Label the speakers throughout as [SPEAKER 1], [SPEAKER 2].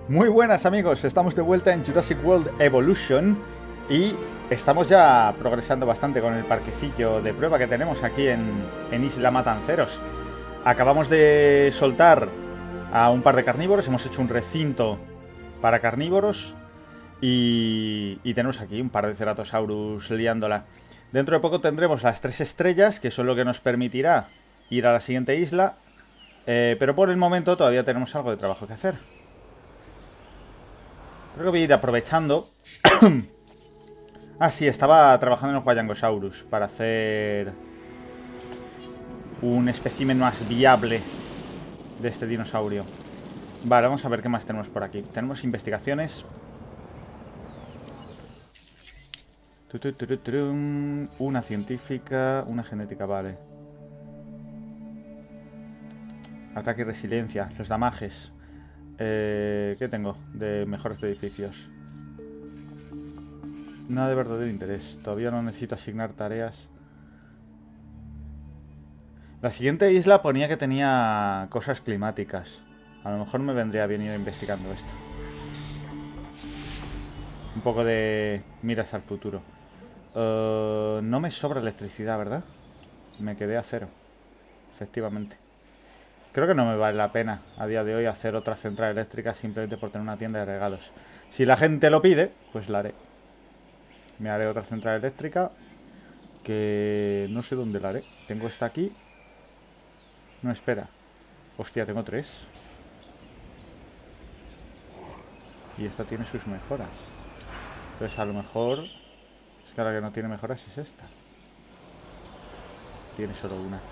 [SPEAKER 1] Muy buenas amigos, estamos de vuelta en Jurassic World Evolution y estamos ya progresando bastante con el parquecillo de prueba que tenemos aquí en Isla Matanceros. Acabamos de soltar a un par de carnívoros, hemos hecho un recinto para carnívoros y tenemos aquí un par de Ceratosaurus liándola. Dentro de poco tendremos las 3 estrellas, que son lo que nos permitirá ir a la siguiente isla, pero por el momento todavía tenemos algo de trabajo que hacer. Creo que voy a ir aprovechando. Ah, sí, estaba trabajando en el Huayangosaurus para hacer un espécimen más viable de este dinosaurio. Vale, vamos a ver qué más tenemos por aquí. Tenemos investigaciones. Una científica, una genética, vale. Ataque y resiliencia, los damages. ¿Qué tengo de mejores edificios? Nada de verdadero interés. Todavía no necesito asignar tareas. La siguiente isla ponía que tenía cosas climáticas. A lo mejor me vendría bien ir investigando esto. Un poco de miras al futuro. No me sobra electricidad, ¿verdad? Me quedé a cero. Efectivamente. Creo que no me vale la pena a día de hoy hacer otra central eléctrica simplemente por tener una tienda de regalos. Si la gente lo pide, pues la haré. Me haré otra central eléctrica que no sé dónde la haré. Tengo esta aquí. No, espera. Hostia, tengo 3. Y esta tiene sus mejoras. Entonces a lo mejor... Es que la que no tiene mejoras es esta. Tiene solo una.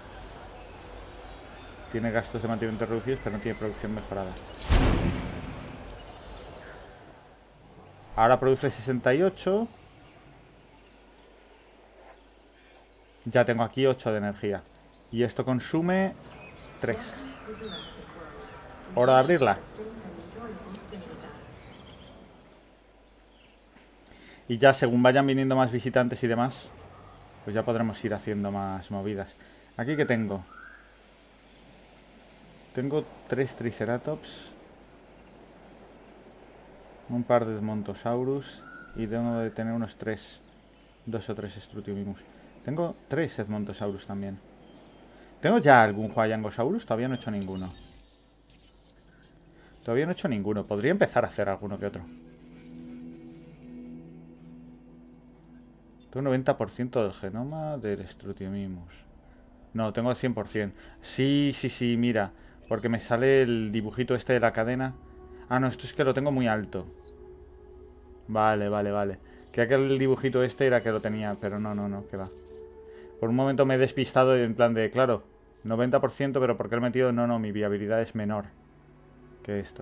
[SPEAKER 1] Tiene gastos de mantenimiento reducidos, pero no tiene producción mejorada. Ahora produce 68. Ya tengo aquí 8 de energía. Y esto consume 3. Hora de abrirla. Y ya según vayan viniendo más visitantes y demás, pues ya podremos ir haciendo más movidas. ¿Aquí qué tengo? Tengo 3 Triceratops, un par de Edmontosaurus y tengo de tener unos 2 o 3 Strutiomimus. Tengo 3 Edmontosaurus también. ¿Tengo ya algún Huayangosaurus? Todavía no he hecho ninguno. Todavía no he hecho ninguno. Podría empezar a hacer alguno que otro. Tengo 90% del genoma del Strutiomimus. No, tengo el 100%. Sí, mira. Porque me sale el dibujito este de la cadena. Ah, no, esto es que lo tengo muy alto. Vale. Que aquel dibujito este era que lo tenía, pero no, que va. Por un momento me he despistado en plan de, claro, 90%, pero ¿por qué lo he metido? No, mi viabilidad es menor que esto.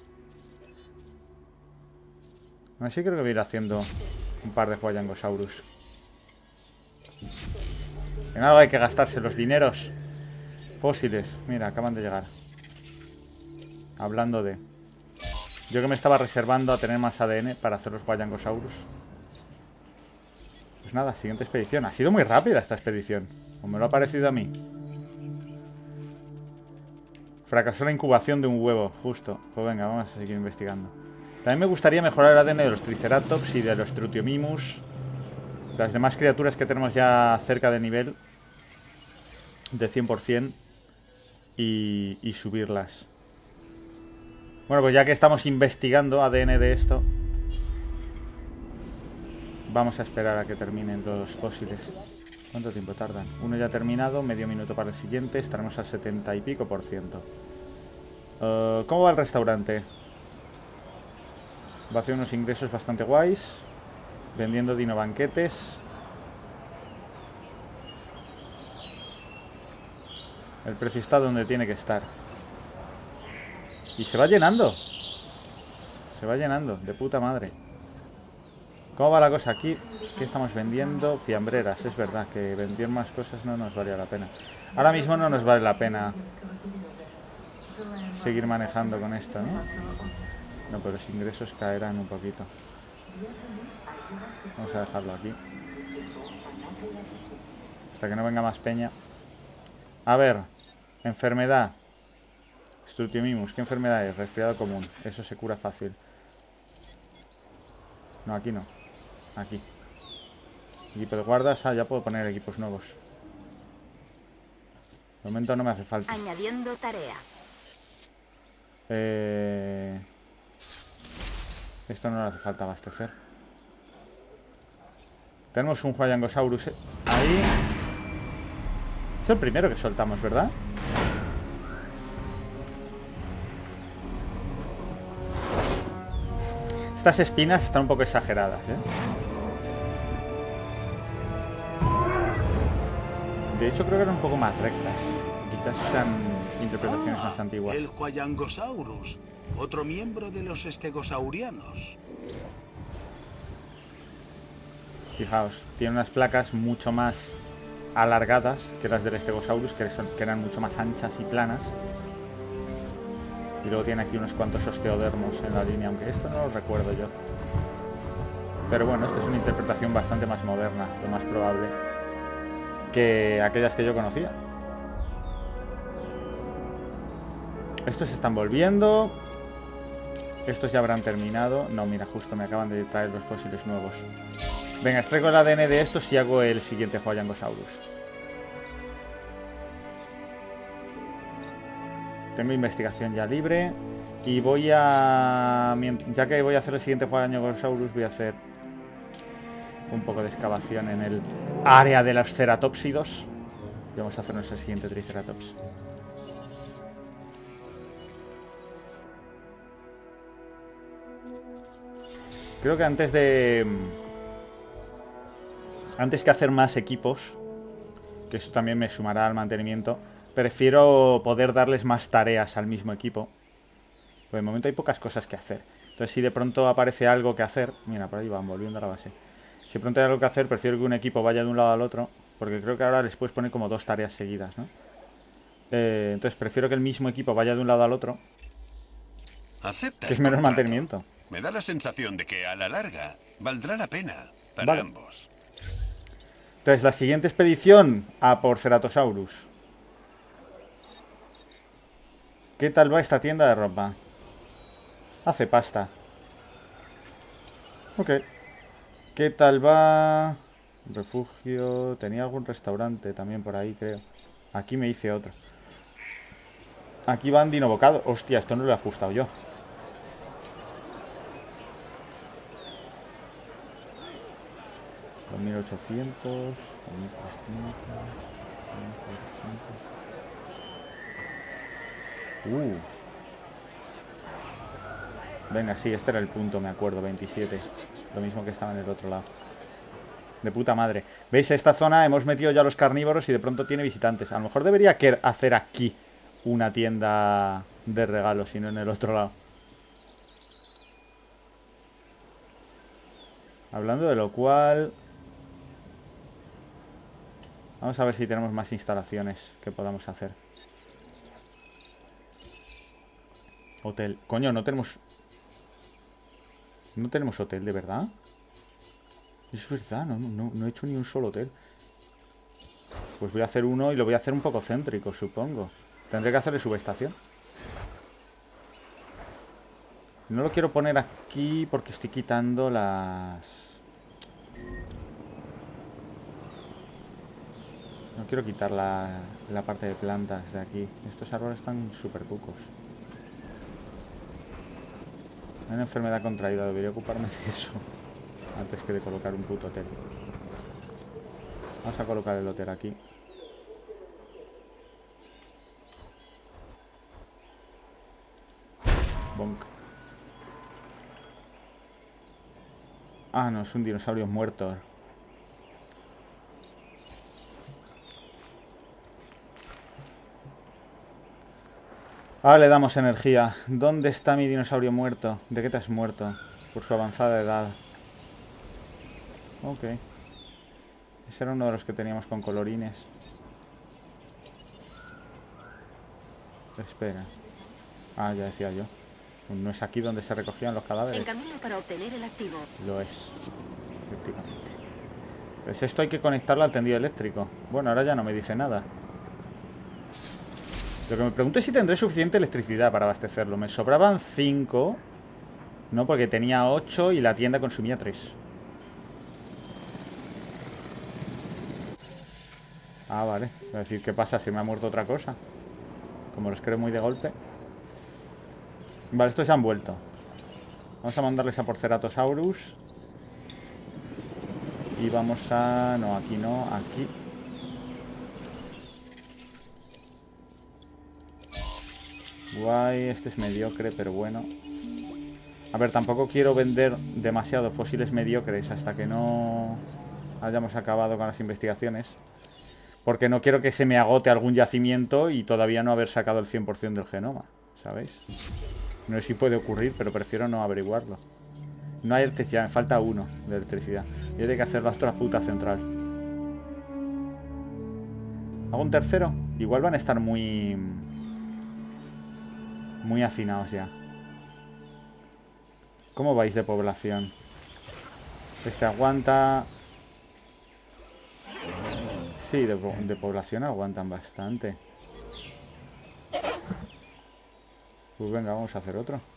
[SPEAKER 1] Así creo que voy a ir haciendo un par de Huayangosaurus. En algo hay que gastarse los dineros. Fósiles, mira, acaban de llegar. Hablando de... Yo que me estaba reservando a tener más ADN para hacer los Huayangosaurus. Pues nada, siguiente expedición. Ha sido muy rápida esta expedición, o me lo ha parecido a mí. Fracasó la incubación de un huevo, justo. Pues venga, vamos a seguir investigando. También me gustaría mejorar el ADN de los Triceratops y de los Strutiomimus. Las demás criaturas que tenemos ya cerca de nivel de 100%. Y subirlas. Bueno, pues ya que estamos investigando ADN de esto, vamos a esperar a que terminen los fósiles. ¿Cuánto tiempo tardan? Uno ya ha terminado, medio minuto para el siguiente. Estaremos al 70 y pico %. ¿Cómo va el restaurante? Va a hacer unos ingresos bastante guays, vendiendo dinobanquetes. El precio está donde tiene que estar. Y se va llenando. Se va llenando, de puta madre. ¿Cómo va la cosa aquí? ¿Qué estamos vendiendo? Fiambreras, es verdad que vender más cosas no nos valía la pena. Ahora mismo no nos vale la pena seguir manejando con esto, ¿no? No, pero los ingresos caerán un poquito. Vamos a dejarlo aquí. Hasta que no venga más peña. A ver, enfermedad. Strutimimus, ¿qué enfermedad es? Resfriado común. Eso se cura fácil. No, aquí no. Aquí. Equipo de guardas. Ah, ya puedo poner equipos nuevos. De momento no me hace falta.
[SPEAKER 2] Añadiendo tarea.
[SPEAKER 1] Esto no le hace falta abastecer. Tenemos un Huayangosaurus ahí. Es el primero que soltamos, ¿verdad? Estas espinas están un poco exageradas, ¿eh? De hecho, creo que eran un poco más rectas. Quizás sean interpretaciones más antiguas.
[SPEAKER 3] El Huayangosaurus, otro miembro de los estegosaurianos.
[SPEAKER 1] Fijaos, tiene unas placas mucho más alargadas que las del Stegosaurus, que eran mucho más anchas y planas. Y luego tiene aquí unos cuantos osteodermos en la línea, aunque esto no lo recuerdo yo. Pero bueno, esto es una interpretación bastante más moderna, lo más probable, que aquellas que yo conocía. Estos se están volviendo. Estos ya habrán terminado. No, mira, justo me acaban de traer los fósiles nuevos. Venga, extraigo el ADN de estos y hago el siguiente Huayangosaurus. Tengo investigación ya libre. Y voy a... Ya que voy a hacer el siguiente Huayangosaurus, voy a hacer un poco de excavación en el área de los ceratópsidos. Y vamos a hacer nuestro siguiente Triceratops. Creo que antes que hacer más equipos, que eso también me sumará al mantenimiento, prefiero poder darles más tareas al mismo equipo. Pues de momento hay pocas cosas que hacer. Entonces si de pronto aparece algo que hacer... Mira, por ahí van, volviendo a la base. Si de pronto hay algo que hacer, prefiero que un equipo vaya de un lado al otro, porque creo que ahora les puedes poner como 2 tareas seguidas, ¿no? Entonces prefiero que el mismo equipo vaya de un lado al otro,
[SPEAKER 3] Acepta
[SPEAKER 1] que es
[SPEAKER 3] el
[SPEAKER 1] menos
[SPEAKER 3] contrato.
[SPEAKER 1] mantenimiento.
[SPEAKER 3] Me da la sensación de que a la larga valdrá la pena para ambos.
[SPEAKER 1] Entonces la siguiente expedición a por Ceratosaurus. ¿Qué tal va esta tienda de ropa? Hace pasta. Ok. ¿Qué tal va? Refugio. Tenía algún restaurante también por ahí, creo. Aquí me hice otro. Aquí van dinobocado. Hostia, esto no lo he ajustado yo. Con 1800, 1300, 1400. Venga, sí, este era el punto, me acuerdo, 27. Lo mismo que estaba en el otro lado. De puta madre. ¿Veis? Esta zona hemos metido ya los carnívoros y de pronto tiene visitantes. A lo mejor debería hacer aquí una tienda de regalos y no en el otro lado. Hablando de lo cual... Vamos a ver si tenemos más instalaciones que podamos hacer. Hotel. Coño, no tenemos... No tenemos hotel, ¿de verdad? Es verdad, no he hecho ni un solo hotel. Pues voy a hacer uno y lo voy a hacer un poco céntrico, supongo. Tendré que hacerle subestación. No lo quiero poner aquí porque estoy quitando las... No quiero quitar la parte de plantas de aquí. Estos árboles están súper cucos. Hay una enfermedad contraída, debería ocuparme de eso antes que de colocar un puto hotel. Vamos a colocar el hotel aquí. Bonk. Ah, no, es un dinosaurio muerto. Ahora le damos energía. ¿Dónde está mi dinosaurio muerto? ¿De qué te has muerto? Por su avanzada edad. Ok. Ese era uno de los que teníamos con colorines. Espera. Ah, ya decía yo. ¿No es aquí donde se recogían los cadáveres?
[SPEAKER 2] En camino para obtener el activo.
[SPEAKER 1] Lo es. Efectivamente. Pues esto hay que conectarlo al tendido eléctrico. Bueno, ahora ya no me dice nada. Lo que me pregunto es si tendré suficiente electricidad para abastecerlo. Me sobraban 5. No, porque tenía 8 y la tienda consumía 3. Ah, vale. Es decir, ¿qué pasa? ¿Se me ha muerto otra cosa? Como los creo muy de golpe. Vale, estos se han vuelto. Vamos a mandarles a por Ceratosaurus. Y vamos a... No, aquí no, aquí. Guay, este es mediocre, pero bueno. A ver, tampoco quiero vender demasiado fósiles mediocres hasta que no hayamos acabado con las investigaciones. Porque no quiero que se me agote algún yacimiento y todavía no haber sacado el 100% del genoma, ¿sabéis? No sé si puede ocurrir, pero prefiero no averiguarlo. No hay electricidad, me falta 1 de electricidad. Y hay que hacer la otra puta central. ¿Hago un tercero? Igual van a estar muy hacinados ya. ¿Cómo vais de población? Este aguanta... Sí, de población aguantan bastante. Pues venga, vamos a hacer otro.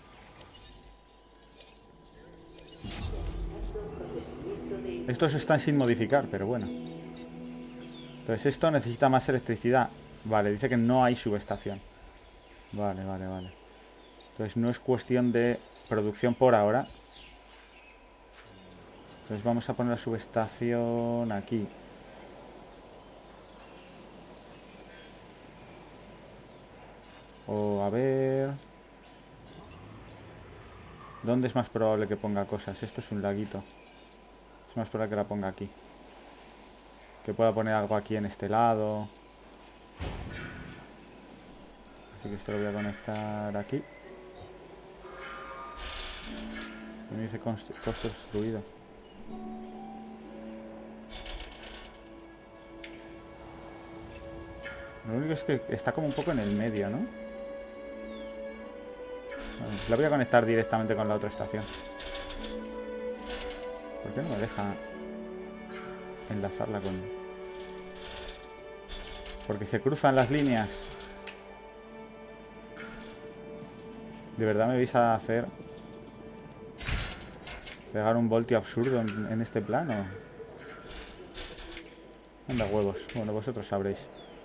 [SPEAKER 1] Estos están sin modificar, pero bueno. Entonces esto necesita más electricidad. Vale, dice que no hay subestación. Vale, vale, vale. Entonces no es cuestión de producción por ahora. Entonces vamos a poner la subestación aquí. O a ver... ¿Dónde es más probable que ponga cosas? Esto es un laguito. Es más probable que la ponga aquí. Que pueda poner algo aquí en este lado. Así que esto lo voy a conectar aquí. Y me dice costo excluido. Lo único es que está como un poco en el medio, ¿no? La voy a conectar directamente con la otra estación. ¿Por qué no me deja enlazarla con...? Porque se cruzan las líneas. ¿De verdad me vais a hacer pegar un voltio absurdo en este plano? Anda huevos. Bueno, vosotros sabréis.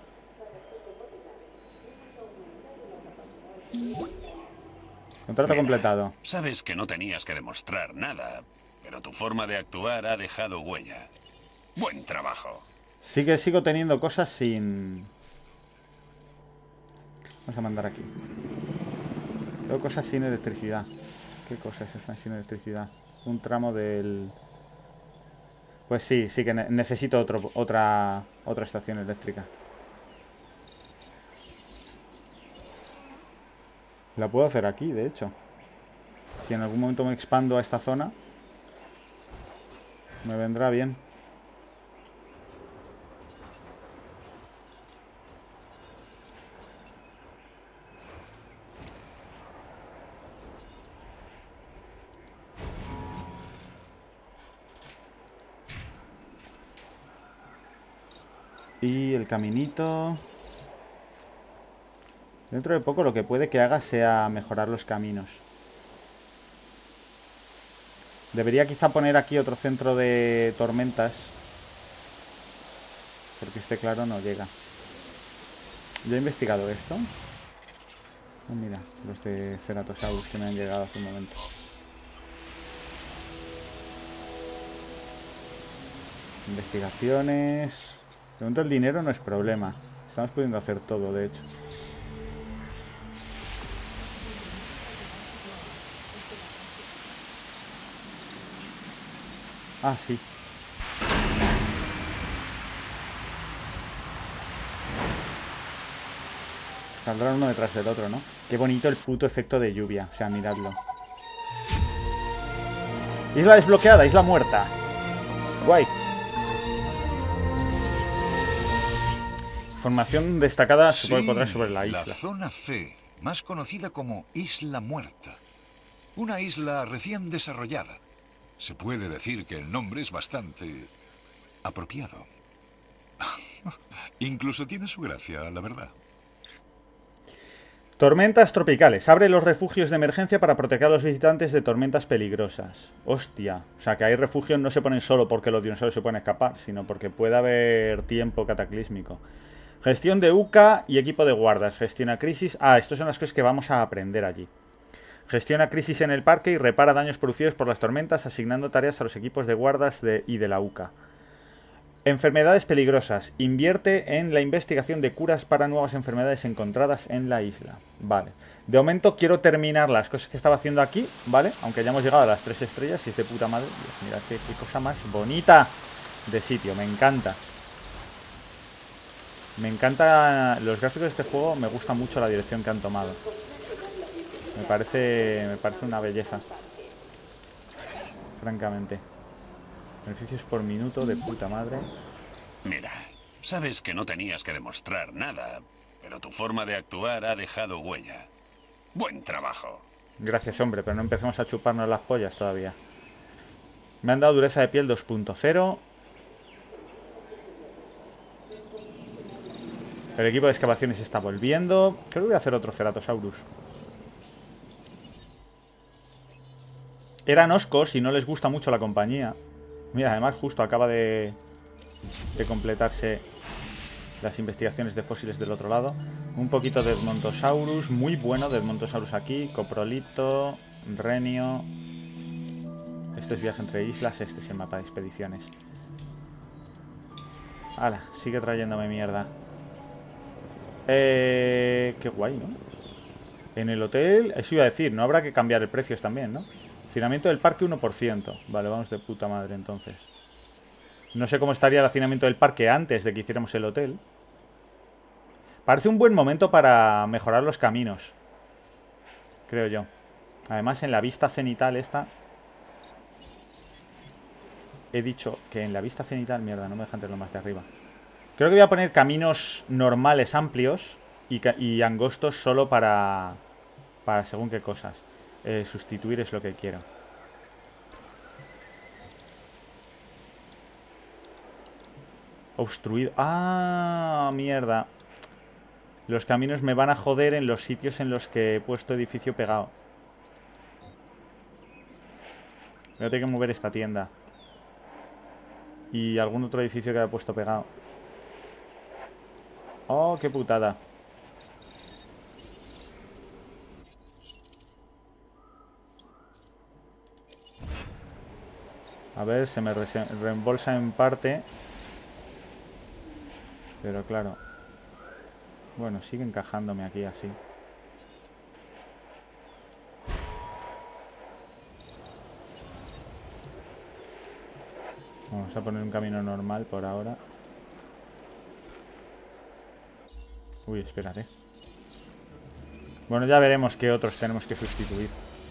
[SPEAKER 1] Contrato completado.
[SPEAKER 3] Sabes que no tenías que demostrar nada, pero tu forma de actuar ha dejado huella. Buen trabajo.
[SPEAKER 1] Sí que sigo teniendo cosas sin... Vamos a mandar aquí. Tengo cosas sin electricidad. ¿Qué cosas están sin electricidad? Un tramo del... Pues sí, sí que necesito otra estación eléctrica. La puedo hacer aquí, de hecho. Si en algún momento me expando a esta zona, me vendrá bien. Y el caminito... Dentro de poco lo que puede que haga sea mejorar los caminos. Debería quizá poner aquí otro centro de tormentas. Porque este claro no llega. ¿Yo he investigado esto? Oh, mira, los de Ceratosaurus que me han llegado hace un momento. Investigaciones... De momento el dinero no es problema. Estamos pudiendo hacer todo, de hecho. Ah, sí. Saldrán uno detrás del otro, ¿no? Qué bonito el puto efecto de lluvia. O sea, miradlo. Isla desbloqueada, isla muerta. Guay. Información destacada se puede encontrar sobre la isla.
[SPEAKER 4] La zona C, más conocida como Isla Muerta. Una isla recién desarrollada. Se puede decir que el nombre es bastante apropiado. Incluso tiene su gracia, la verdad.
[SPEAKER 1] Tormentas tropicales. Abre los refugios de emergencia para proteger a los visitantes de tormentas peligrosas. Hostia. O sea, que hay refugios no se ponen solo porque los dinosaurios se pueden escapar, sino porque puede haber tiempo cataclísmico. Gestión de UCA y equipo de guardas. Gestiona crisis. Ah, estas son las cosas que vamos a aprender allí. Gestiona crisis en el parque y repara daños producidos por las tormentas, asignando tareas a los equipos de guardas y de la UCA. Enfermedades peligrosas. Invierte en la investigación de curas para nuevas enfermedades encontradas en la isla. Vale. De momento quiero terminar las cosas que estaba haciendo aquí, ¿vale? Aunque ya hemos llegado a las 3 estrellas y es de puta madre. Dios, mirad qué cosa más bonita de sitio. Me encanta. Me encanta los gráficos de este juego. Me gusta mucho la dirección que han tomado. Me parece una belleza. Francamente. Beneficios por minuto de puta madre.
[SPEAKER 3] Mira, sabes que no tenías que demostrar nada, pero tu forma de actuar ha dejado huella. Buen trabajo.
[SPEAKER 1] Gracias, hombre, pero no empecemos a chuparnos las pollas todavía. Me han dado dureza de piel 2.0. El equipo de excavaciones está volviendo. Creo que voy a hacer otro Ceratosaurus. Eran oscos y no les gusta mucho la compañía. Mira, además justo acaba de completarse las investigaciones de fósiles del otro lado. Un poquito de Edmontosaurus, muy bueno de Edmontosaurus aquí. Coprolito, Renio. Este es viaje entre islas, este es el mapa de expediciones. Hala, sigue trayéndome mierda. Qué guay, ¿no? En el hotel, eso iba a decir, no habrá que cambiar el precio también, ¿no? Hacinamiento del parque 1%. Vale, vamos de puta madre entonces. No sé cómo estaría el hacinamiento del parque antes de que hiciéramos el hotel. Parece un buen momento para mejorar los caminos, creo yo. Además en la vista cenital esta. He dicho que en la vista cenital... Mierda, no me dejan tenerlo más de arriba. Creo que voy a poner caminos normales amplios y angostos solo para según qué cosas. Sustituir es lo que quiero. Obstruido. ¡Ah! Mierda. Los caminos me van a joder en los sitios en los que he puesto edificio pegado. Voy a tener que mover esta tienda. Y algún otro edificio que haya puesto pegado. ¡Oh, qué putada! A ver, se me reembolsa en parte. Pero claro. Bueno, sigue encajándome aquí así. Vamos a poner un camino normal por ahora. Uy, espérate. Bueno, ya veremos qué otros tenemos que sustituir.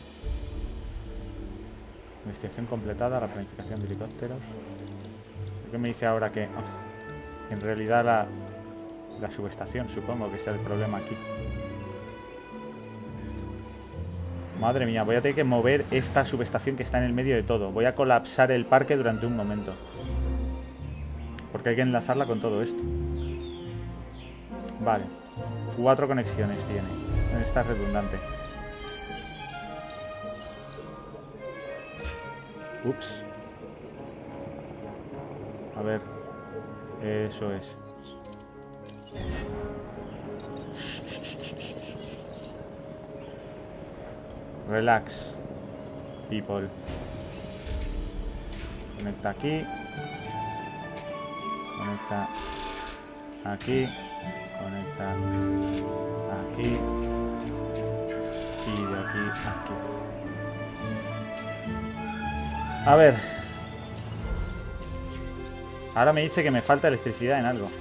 [SPEAKER 1] Investigación completada, la planificación de helicópteros. ¿Qué me dice ahora que... Oh, en realidad la subestación, supongo que sea el problema aquí. Madre mía, voy a tener que mover esta subestación que está en el medio de todo. Voy a colapsar el parque durante un momento. Porque hay que enlazarla con todo esto. Vale. 4 conexiones tiene. Esta es redundante. Ups. A ver. Eso es. Relax. People. Conecta aquí. Conecta aquí. Conecta aquí. Y de aquí a aquí. A ver. Ahora me dice que me falta electricidad en algo.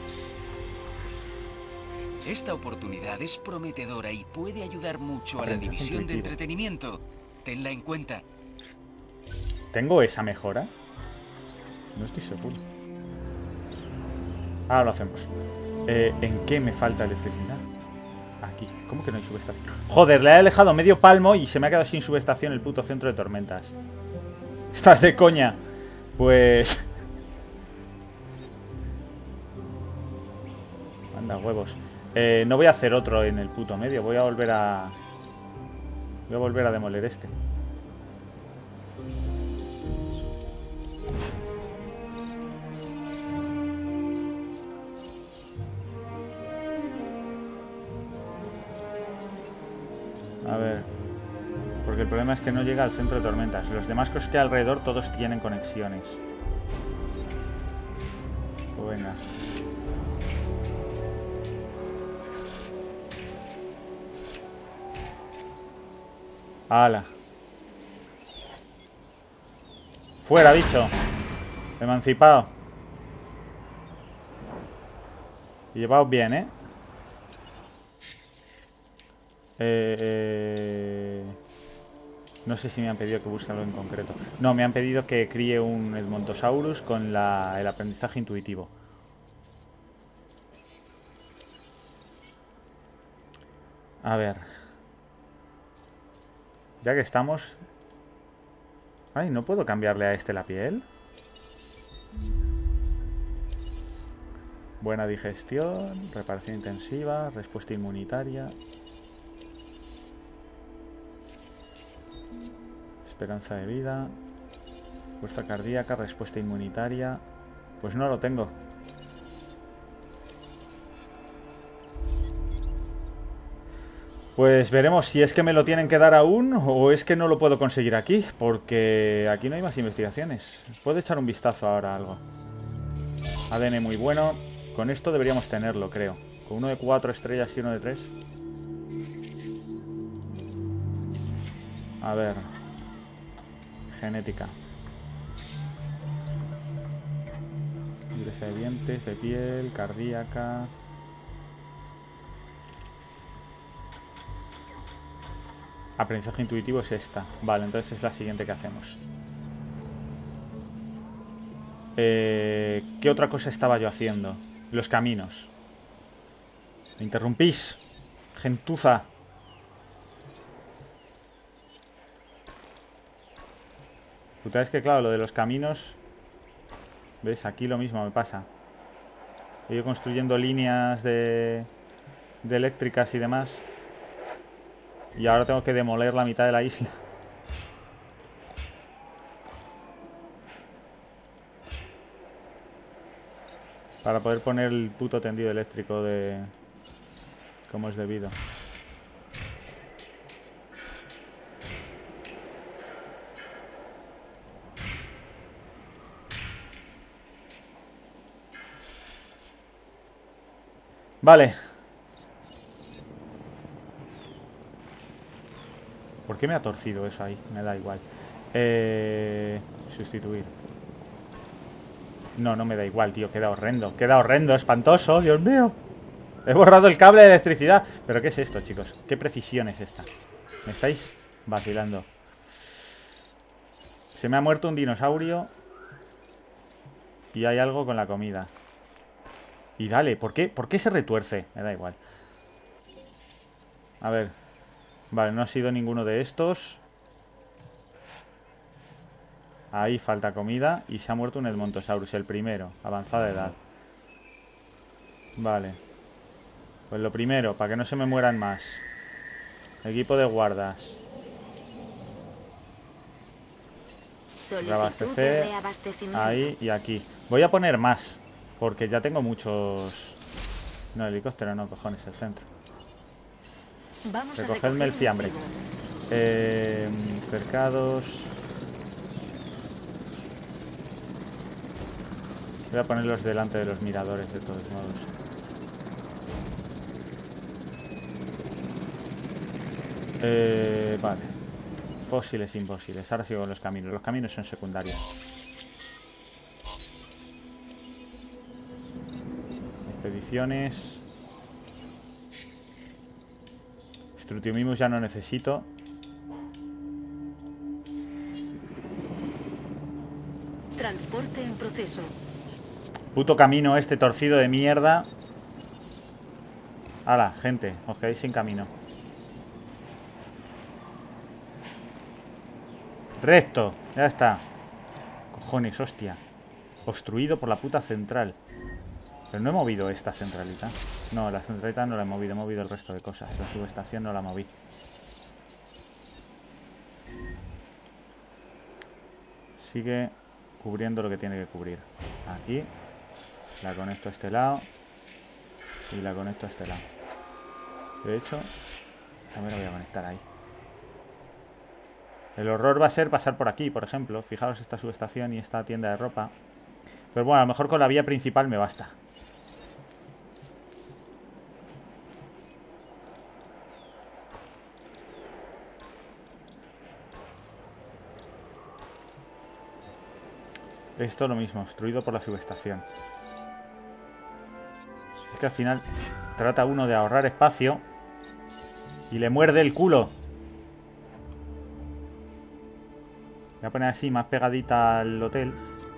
[SPEAKER 5] Esta oportunidad es prometedora y puede ayudar mucho a la división de entretenimiento. Tenla en cuenta.
[SPEAKER 1] ¿Tengo esa mejora? No estoy seguro. Ahora lo hacemos. ¿En qué me falta electricidad? Aquí. ¿Cómo que no hay subestación? Joder, le he alejado medio palmo y se me ha quedado sin subestación el puto centro de tormentas. ¿Estás de coña? Pues... Anda, huevos. No voy a hacer otro en el puto medio. Voy a volver a demoler este. A ver. Porque el problema es que no llega al centro de tormentas. Los demás cosas que hay alrededor todos tienen conexiones. Pues venga. ¡Hala! ¡Fuera, bicho! Emancipado. Y llevaos bien, ¿eh? No sé si me han pedido que busque algo en concreto. No, me han pedido que críe un Edmontosaurus con el aprendizaje intuitivo. A ver. Ya que estamos... Ay, ¿no puedo cambiarle a este la piel? Buena digestión, reparación intensiva, respuesta inmunitaria... Esperanza de vida, fuerza cardíaca, respuesta inmunitaria. Pues no lo tengo. Pues veremos si es que me lo tienen que dar aún o es que no lo puedo conseguir aquí, porque aquí no hay más investigaciones. Puedo echar un vistazo ahora a algo. ADN muy bueno. Con esto deberíamos tenerlo, creo. Con uno de 4 estrellas y uno de 3. A ver. Genética. Dureza de dientes, de piel, cardíaca. Aprendizaje intuitivo es esta. Vale, entonces es la siguiente que hacemos. ¿Qué otra cosa estaba yo haciendo? Los caminos. ¿Me interrumpís? Gentuza. Puta, es que claro, lo de los caminos... ¿Ves? Aquí lo mismo me pasa. He ido construyendo líneas de eléctricas y demás. Y ahora tengo que demoler la mitad de la isla. Para poder poner el puto tendido eléctrico de... como es debido. Vale. ¿Por qué me ha torcido eso ahí? Me da igual. Sustituir. No, no me da igual, tío. Queda horrendo. Queda horrendo, espantoso. Dios mío. He borrado el cable de electricidad. ¿Pero qué es esto, chicos? ¿Qué precisión es esta? ¿Me estáis vacilando? Se me ha muerto un dinosaurio. Y hay algo con la comida. Y dale, ¿por qué se retuerce? Me da igual. A ver. Vale, no ha sido ninguno de estos. Ahí falta comida. Y se ha muerto un Edmontosaurus, el primero. Avanzada edad. Vale. Pues lo primero, para que no se me mueran más. Equipo de guardas. Reabastecer. Ahí y aquí. Voy a poner más. Porque ya tengo muchos... No, helicóptero no, cojones, el centro. Recogedme el fiambre. Cercados. Voy a ponerlos delante de los miradores, de todos modos. Vale. Fósiles, imposibles. Ahora sigo con los caminos. Los caminos son secundarios. Expediciones. Strutiomimus ya no necesito.
[SPEAKER 2] Transporte en proceso.
[SPEAKER 1] Puto camino este torcido de mierda. Hala, gente, os quedáis sin camino. Recto, ya está. Cojones, hostia. Obstruido por la puta central. Pero no he movido esta centralita. No, la centralita no la he movido el resto de cosas. La subestación no la moví. Sigue cubriendo lo que tiene que cubrir. Aquí. La conecto a este lado. Y la conecto a este lado. De hecho, también la voy a conectar ahí. El horror va a ser pasar por aquí, por ejemplo. Fijaros esta subestación y esta tienda de ropa. Pero bueno, a lo mejor con la vía principal me basta. Esto lo mismo, obstruido por la subestación. Es que al final trata uno de ahorrar espacio y le muerde el culo. Voy a poner así, más pegadita al hotel.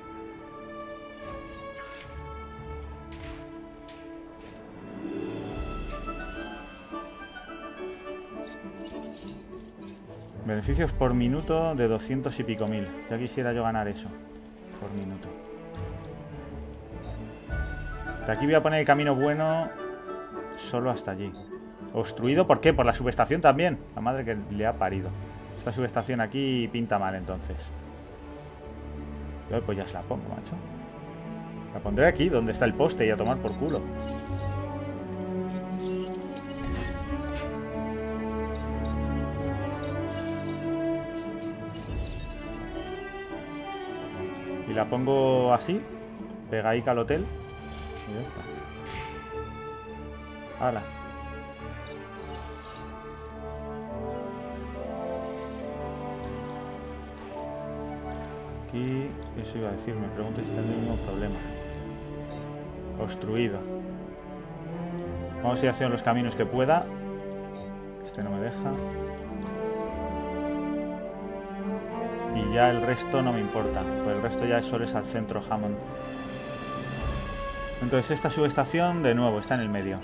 [SPEAKER 1] Beneficios por minuto de 200 y pico mil. Ya quisiera yo ganar eso. Por minuto. De aquí voy a poner el camino bueno solo hasta allí. Obstruido, ¿por qué? Por la subestación también. La madre que le ha parido. Esta subestación aquí pinta mal entonces. Yo pues ya se la pongo, macho. La pondré aquí, donde está el poste, y a tomar por culo. Y la pongo así, pegadica al hotel. Y ya está. ¡Hala! Aquí, eso iba a decir, me pregunto si tendré el mismo problema. Obstruido. Vamos a ir haciendo los caminos que pueda. Este no me deja. Y ya el resto no me importa, pues el resto ya solo es al centro Hammond. Entonces esta subestación de nuevo está en el medio.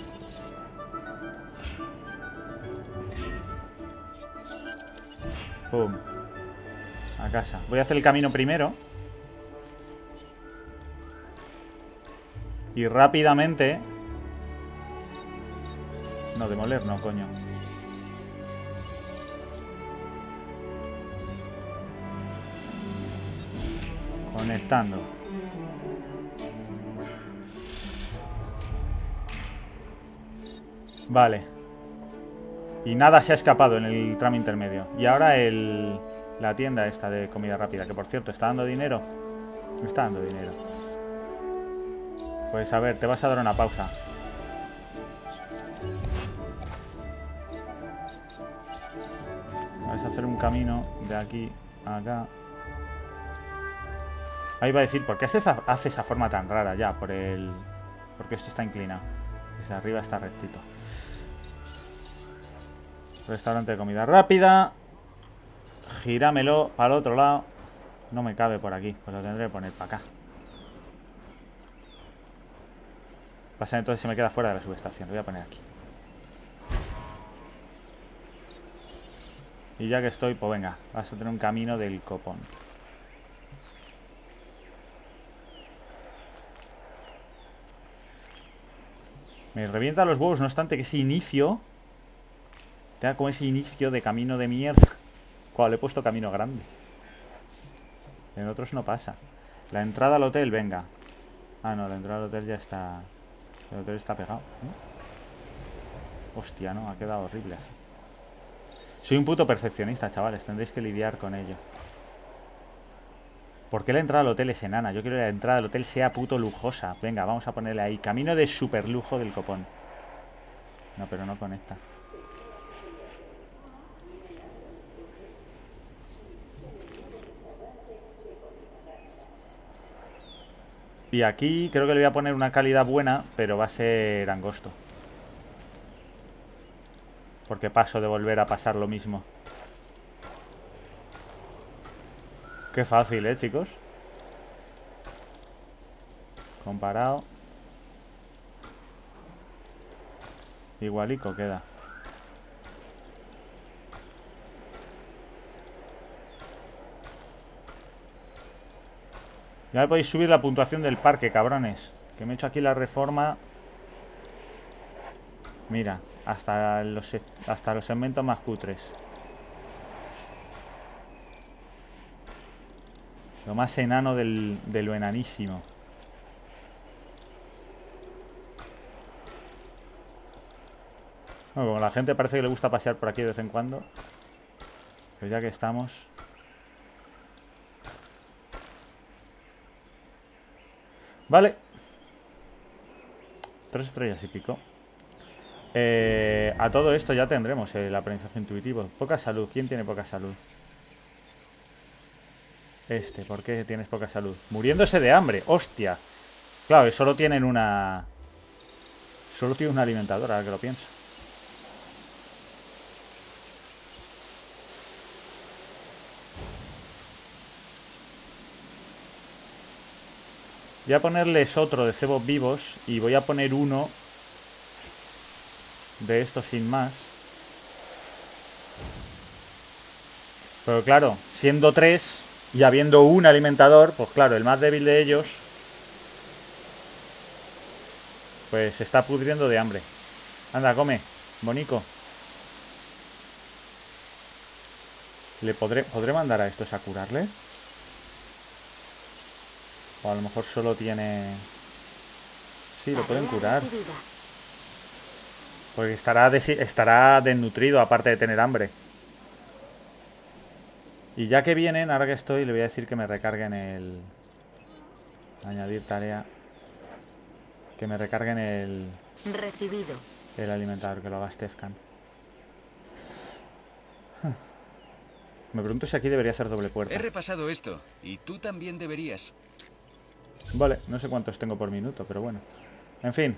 [SPEAKER 1] Pum. A casa. Voy a hacer el camino primero. Y rápidamente... No, demoler no, coño. Conectando. Vale. Y nada se ha escapado en el tramo intermedio. Y ahora la tienda esta de comida rápida, que por cierto, ¿está dando dinero? Está dando dinero. Pues a ver, te vas a dar una pausa. Vas a hacer un camino de aquí a acá. Ahí va a decir, ¿por qué hace esa forma tan rara ya? Porque esto está inclinado. Desde arriba está rectito. Restaurante de comida rápida. Girámelo para el otro lado. No me cabe por aquí, pues lo tendré que poner para acá. Pasa, entonces se me queda fuera de la subestación. Lo voy a poner aquí. Y ya que estoy, pues venga, vas a tener un camino del copón. Me revienta los huevos, no obstante, que ese inicio tenga como ese inicio de camino de mierda. Cuando le he puesto camino grande. En otros no pasa. La entrada al hotel, venga. Ah, no, la entrada al hotel ya está. El hotel está pegado, ¿no? Hostia, no, ha quedado horrible así. Soy un puto perfeccionista, chavales. Tendréis que lidiar con ello. ¿Por qué la entrada al hotel es enana? Yo quiero que la entrada al hotel sea puto lujosa. Venga, vamos a ponerle ahí. Camino de super lujo del copón. No, pero no conecta. Y aquí creo que le voy a poner una calidad buena, pero va a ser angosto. Porque paso de volver a pasar lo mismo. Qué fácil, chicos. Comparado. Igualico queda. Ya me podéis subir la puntuación del parque, cabrones. Que me he hecho aquí la reforma. Mira, hasta los segmentos más cutres. Lo más enano de lo enanísimo. Bueno, como la gente parece que le gusta pasear por aquí de vez en cuando, pues ya que estamos... Vale. 3 estrellas y pico. A todo esto ya tendremos el aprendizaje intuitivo. Poca salud. ¿Quién tiene poca salud? ¿Por qué tienes poca salud? Muriéndose de hambre. ¡Hostia! Claro, que solo tienen una... Solo tiene una alimentadora, ahora que lo pienso. Voy a ponerles otro de cebos vivos y voy a poner uno de estos sin más. Pero claro, siendo 3 y habiendo un alimentador, pues claro, el más débil de ellos pues se está pudriendo de hambre. Anda, come, bonico. ¿Podré mandar a estos a curarle? O a lo mejor solo tiene... Sí, lo pueden curar. Porque estará desnutrido, aparte de tener hambre. Y ya que vienen, ahora que estoy, le voy a decir que me recarguen el... Añadir tarea. Que me recarguen el...
[SPEAKER 2] Recibido.
[SPEAKER 1] El alimentador, que lo abastezcan. Me pregunto si aquí debería hacer doble puerta.
[SPEAKER 5] He repasado esto, y tú también deberías.
[SPEAKER 1] Vale, no sé cuántos tengo por minuto, pero bueno. En fin.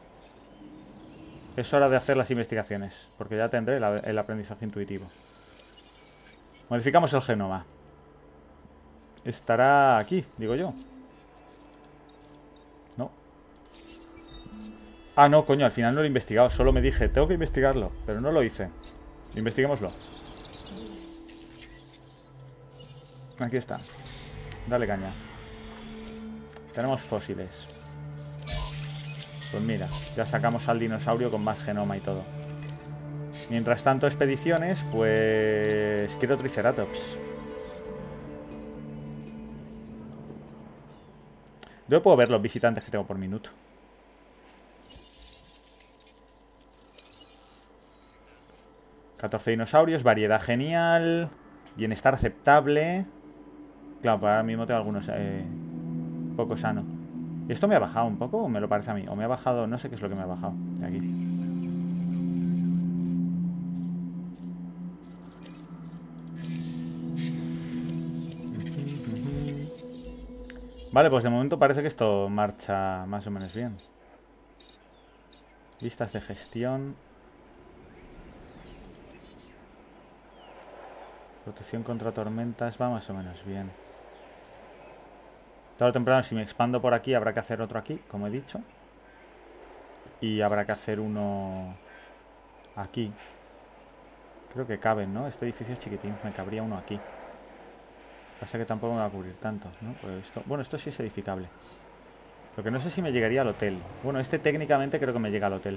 [SPEAKER 1] Es hora de hacer las investigaciones, porque ya tendré el aprendizaje intuitivo. Modificamos el genoma. Estará aquí, digo yo. No. Ah, no, coño, al final no lo he investigado. Solo me dije, tengo que investigarlo, pero no lo hice. Investiguémoslo. Aquí está. Dale caña. Tenemos fósiles. Pues mira, ya sacamos al dinosaurio con más genoma y todo. Mientras tanto, expediciones, pues... Quiero Triceratops. Yo puedo ver los visitantes que tengo por minuto. ...14 dinosaurios, variedad genial... Bienestar aceptable... Claro, pues ahora mismo tengo algunos... poco sano. ¿Y esto me ha bajado un poco o me lo parece a mí? O me ha bajado... No sé qué es lo que me ha bajado de aquí. Vale, pues de momento parece que esto marcha más o menos bien. Listas de gestión. Protección contra tormentas va más o menos bien. Tarde o temprano, si me expando por aquí, habrá que hacer otro aquí, como he dicho. Y habrá que hacer uno aquí. Creo que caben, ¿no? Este edificio es chiquitín, me cabría uno aquí. Pasa que tampoco me va a cubrir tanto, ¿no? Pues esto, bueno, esto sí es edificable. Lo que no sé si me llegaría al hotel. Bueno, este técnicamente creo que me llega al hotel.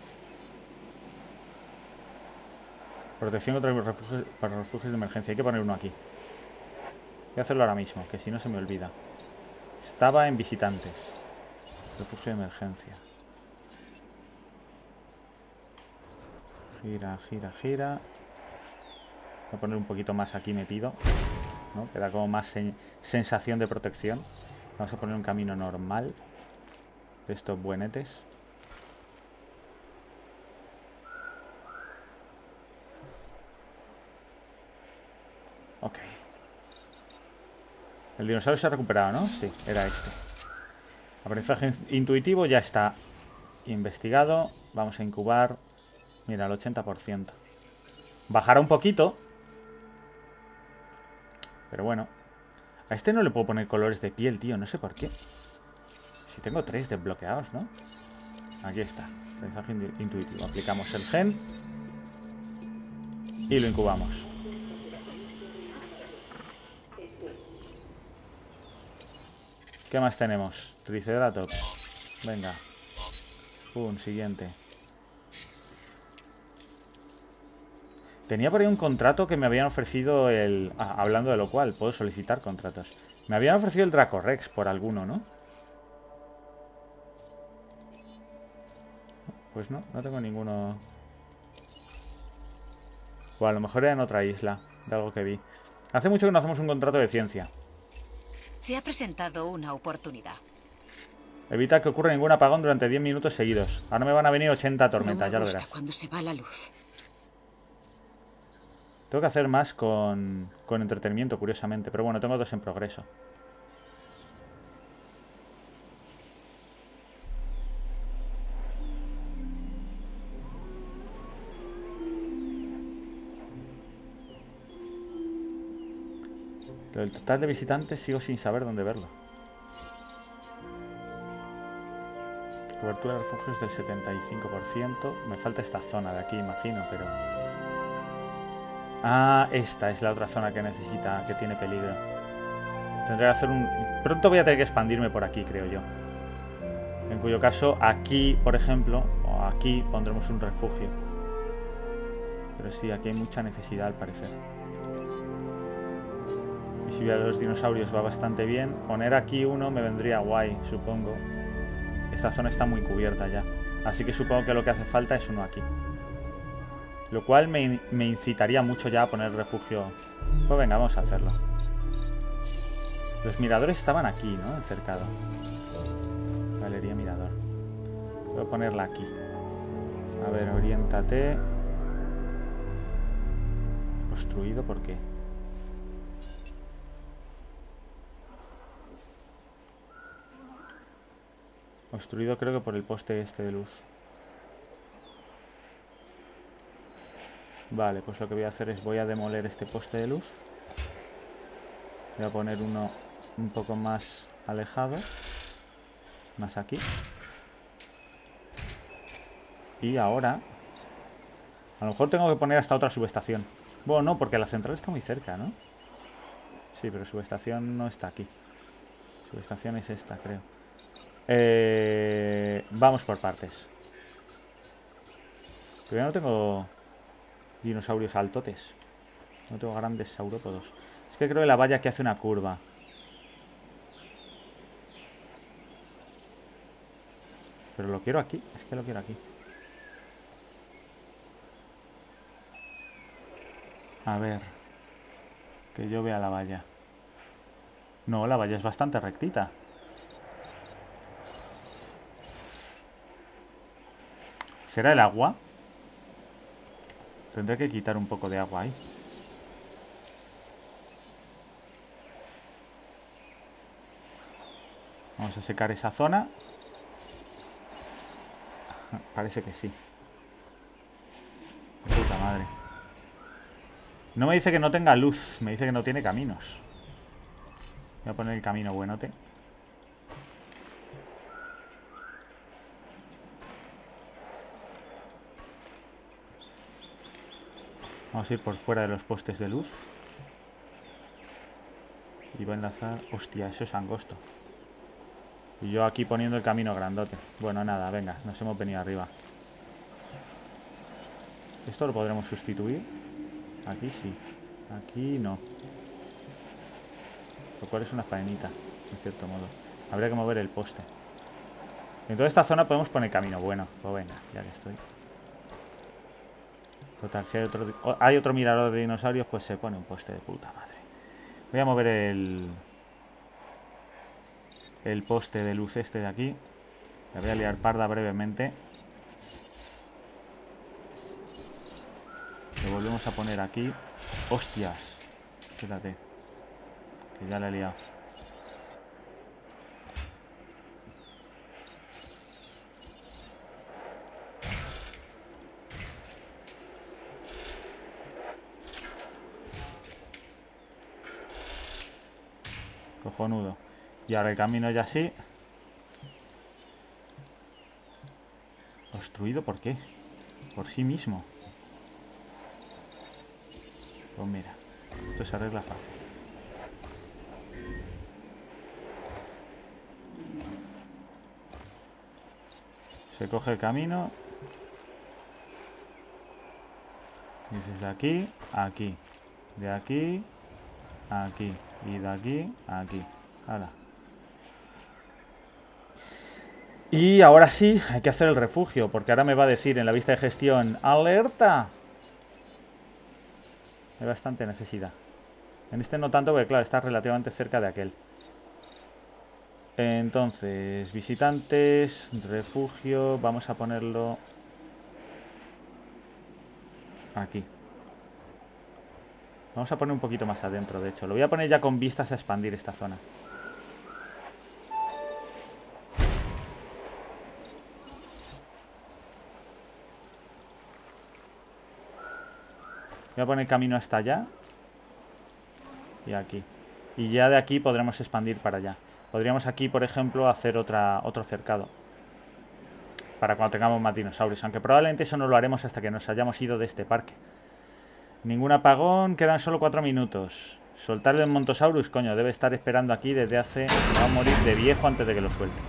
[SPEAKER 1] Protección contra refugios, para refugios de emergencia. Hay que poner uno aquí. Voy a hacerlo ahora mismo, que si no se me olvida. Estaba en visitantes. Refugio de emergencia. Gira, gira, gira. Voy a poner un poquito más aquí metido, ¿no? Que da como más sensación de protección. Vamos a poner un camino normal. De estos buenetes. Ok. El dinosaurio se ha recuperado, ¿no? Sí, era este. Aprendizaje intuitivo ya está investigado. Vamos a incubar. Mira, el 80%. Bajará un poquito. Pero bueno. A este no le puedo poner colores de piel, tío. No sé por qué. Si tengo 3 desbloqueados, ¿no? Aquí está. Aprendizaje intuitivo. Aplicamos el gen. Y lo incubamos. ¿Qué más tenemos? Triceratops. Venga. Siguiente. Tenía por ahí un contrato que me habían ofrecido el... hablando de lo cual, puedo solicitar contratos. Me habían ofrecido el Dracorex por alguno, ¿no? Pues no, no tengo ninguno. O a lo mejor era en otra isla, de algo que vi. Hace mucho que no hacemos un contrato de ciencia.
[SPEAKER 2] Se ha presentado una oportunidad.
[SPEAKER 1] Evita que ocurra ningún apagón durante 10 minutos seguidos. Ahora me van a venir 80 tormentas, ya lo verás.
[SPEAKER 2] Cuando se va la luz.
[SPEAKER 1] Tengo que hacer más con entretenimiento, curiosamente. Pero bueno, tengo 2 en progreso. El total de visitantes sigo sin saber dónde verlo. Cobertura de refugios del 75%. Me falta esta zona de aquí, imagino, pero... Ah, esta es la otra zona que necesita, que tiene peligro. Tendré que hacer un... Pronto voy a tener que expandirme por aquí, creo yo. En cuyo caso, aquí, por ejemplo, o aquí pondremos un refugio. Pero sí, aquí hay mucha necesidad, al parecer. Y si a los dinosaurios va bastante bien, poner aquí uno me vendría guay, supongo. Esta zona está muy cubierta ya. Así que supongo que lo que hace falta es uno aquí. Lo cual me incitaría mucho ya a poner refugio. Pues venga, vamos a hacerlo. Los miradores estaban aquí, ¿no? Encercado. Galería mirador. Voy a ponerla aquí. A ver, oriéntate. Construido, ¿por qué? Construido creo que por el poste este de luz. Vale, pues lo que voy a hacer es voy a demoler este poste de luz. Voy a poner uno un poco más alejado. Más aquí. Y ahora... A lo mejor tengo que poner hasta otra subestación. Bueno, no, porque la central está muy cerca, ¿no? Sí, pero subestación no está aquí. Subestación es esta, creo. Vamos por partes. Pero ya no tengo dinosaurios altotes. No tengo grandes saurópodos. Es que creo que la valla aquí hace una curva. Pero lo quiero aquí. Es que lo quiero aquí. A ver. Que yo vea la valla. No, la valla es bastante rectita. ¿Será el agua? Tendré que quitar un poco de agua ahí. Vamos a secar esa zona. Parece que sí. Puta madre. No me dice que no tenga luz. Me dice que no tiene caminos. Voy a poner el camino buenote. Vamos a ir por fuera de los postes de luz. Y voy a enlazar... Hostia, eso es angosto. Y yo aquí poniendo el camino grandote. Bueno, nada, venga, nos hemos venido arriba. ¿Esto lo podremos sustituir? Aquí sí. Aquí no. Lo cual es una faenita, en cierto modo. Habría que mover el poste. En toda esta zona podemos poner camino bueno. Pues venga, ya que estoy. Total, si hay otro mirador de dinosaurios, pues se pone un poste de puta madre. Voy a mover el poste de luz este de aquí. Le voy a liar parda brevemente. Lo volvemos a poner aquí. ¡Hostias! Fíjate. Que ya le he liado. Cojonudo. Y ahora el camino ya sí. ¿Construido por qué? Por sí mismo. Pues mira, esto se arregla fácil. Se coge el camino. Y desde aquí a aquí. De aquí a aquí. Y de aquí a aquí. Hala. Y ahora sí, hay que hacer el refugio, porque ahora me va a decir en la vista de gestión, ¡alerta! Hay bastante necesidad. En este no tanto, porque claro, está relativamente cerca de aquel. Entonces, visitantes, refugio, vamos a ponerlo aquí. Vamos a poner un poquito más adentro, de hecho. Lo voy a poner ya con vistas a expandir esta zona. Voy a poner camino hasta allá. Y aquí. Y ya de aquí podremos expandir para allá. Podríamos aquí, por ejemplo, hacer otro cercado. Para cuando tengamos más dinosaurios. Aunque probablemente eso no lo haremos hasta que nos hayamos ido de este parque. Ningún apagón. Quedan solo 4 minutos. Soltarle el Montosaurus, coño. Debe estar esperando aquí desde hace... Se va a morir de viejo antes de que lo suelte.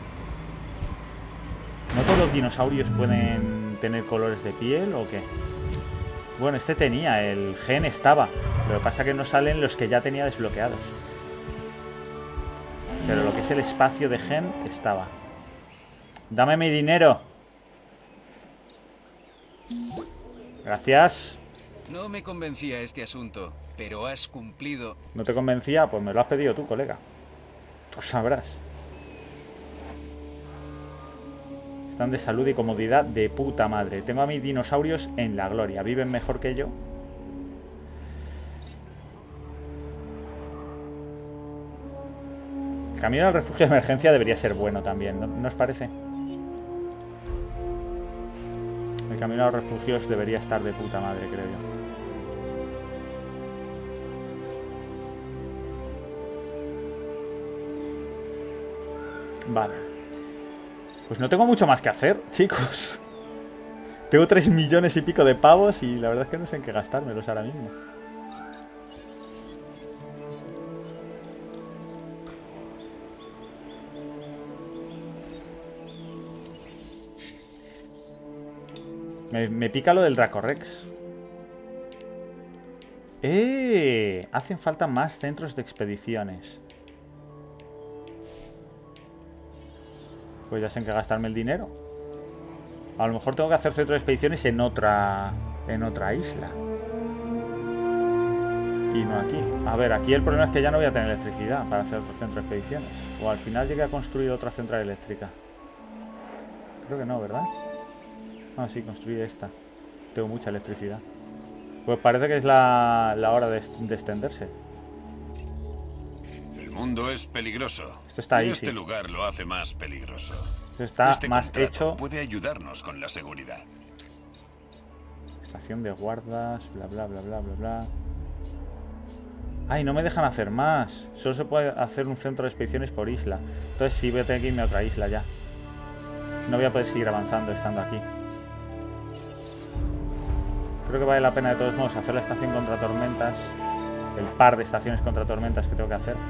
[SPEAKER 1] ¿No todos los dinosaurios pueden tener colores de piel o qué? Bueno, este tenía, el gen estaba. Lo que pasa es que no salen los que ya tenía desbloqueados. Pero lo que es el espacio de gen estaba. Dame mi dinero. Gracias.
[SPEAKER 5] No me convencía este asunto, pero has cumplido.
[SPEAKER 1] ¿No te convencía? Pues me lo has pedido tú, colega. Tú sabrás. Están de salud y comodidad de puta madre. Tengo a mis dinosaurios en la gloria. Viven mejor que yo. El camino al refugio de emergencia debería ser bueno también, ¿no os parece? El camino a los refugios debería estar de puta madre, creo yo. Vale. Pues no tengo mucho más que hacer, chicos. Tengo 3 millones y pico de pavos y la verdad es que no sé en qué gastármelos ahora mismo. Me pica lo del Dracorex. Hacen falta más centros de expediciones. Pues ya sé en qué gastarme el dinero. A lo mejor tengo que hacer centro de expediciones en otra isla. Y no aquí. A ver, aquí el problema es que ya no voy a tener electricidad para hacer otro centro de expediciones. O al final llegué a construir otra central eléctrica. Creo que no, ¿verdad? Ah, sí, construí esta. Tengo mucha electricidad. Pues parece que es la hora de extenderse.
[SPEAKER 3] El mundo es peligroso.
[SPEAKER 1] Esto está ahí,
[SPEAKER 3] y este
[SPEAKER 1] sí.
[SPEAKER 3] lugar lo hace más peligroso.
[SPEAKER 1] Esto está
[SPEAKER 3] Este
[SPEAKER 1] más
[SPEAKER 3] contrato
[SPEAKER 1] hecho.
[SPEAKER 3] puede ayudarnos con la seguridad.
[SPEAKER 1] Estación de guardas, bla bla bla bla bla bla. Ay, no me dejan hacer más. Solo se puede hacer un centro de expediciones por isla. Entonces sí, voy a tener que irme a otra isla ya. No voy a poder seguir avanzando estando aquí. Creo que vale la pena de todos modos hacer la estación contra tormentas. El par de estaciones contra tormentas que tengo que hacer.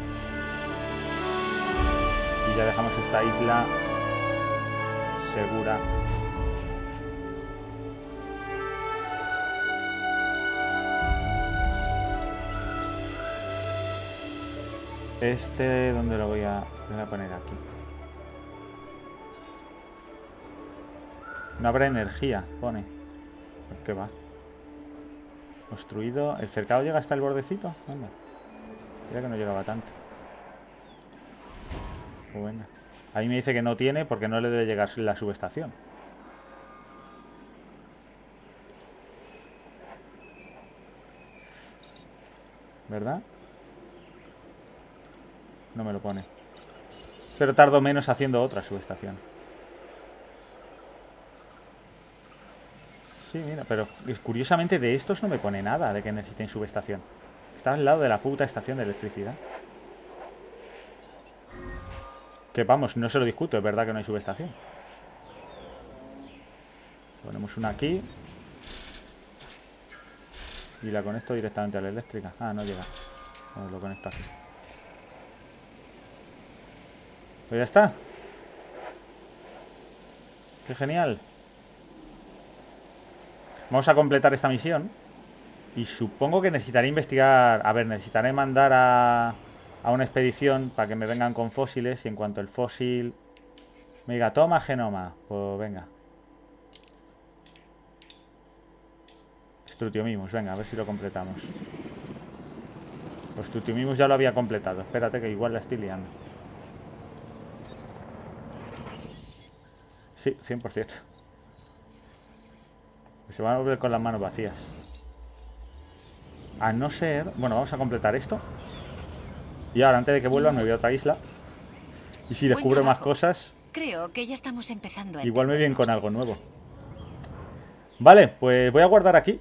[SPEAKER 1] Y ya dejamos esta isla segura. ¿Dónde lo voy a poner aquí? No habrá energía, pone. ¿Por qué va? Construido. ¿El cercado llega hasta el bordecito? Anda. Mira que no llegaba tanto. Bueno. Ahí me dice que no tiene porque no le debe llegar la subestación. ¿Verdad? No me lo pone. Pero tardo menos haciendo otra subestación. Sí, mira, pero curiosamente de estos no me pone nada de que necesiten subestación. Está al lado de la puta estación de electricidad. Que vamos, no se lo discuto, es verdad que no hay subestación. Ponemos una aquí. Y la conecto directamente a la eléctrica. Ah, no llega. Bueno, lo conecto aquí. Pues ya está. Qué genial. Vamos a completar esta misión. Y supongo que necesitaré investigar... A ver, necesitaré mandar a una expedición para que me vengan con fósiles. Y en cuanto el fósil me diga, toma genoma, pues venga. Strutiomimus, venga, a ver si lo completamos. Pues Strutiomimus ya lo había completado. Espérate que igual la estoy liando. Sí, 100%. Se van a volver con las manos vacías. A no ser... Bueno, vamos a completar esto. Y ahora, antes de que vuelvan, me voy a otra isla. Y si descubro más cosas...
[SPEAKER 2] Creo que ya estamos empezando a
[SPEAKER 1] igual me vienen con algo nuevo. Vale, pues voy a guardar aquí.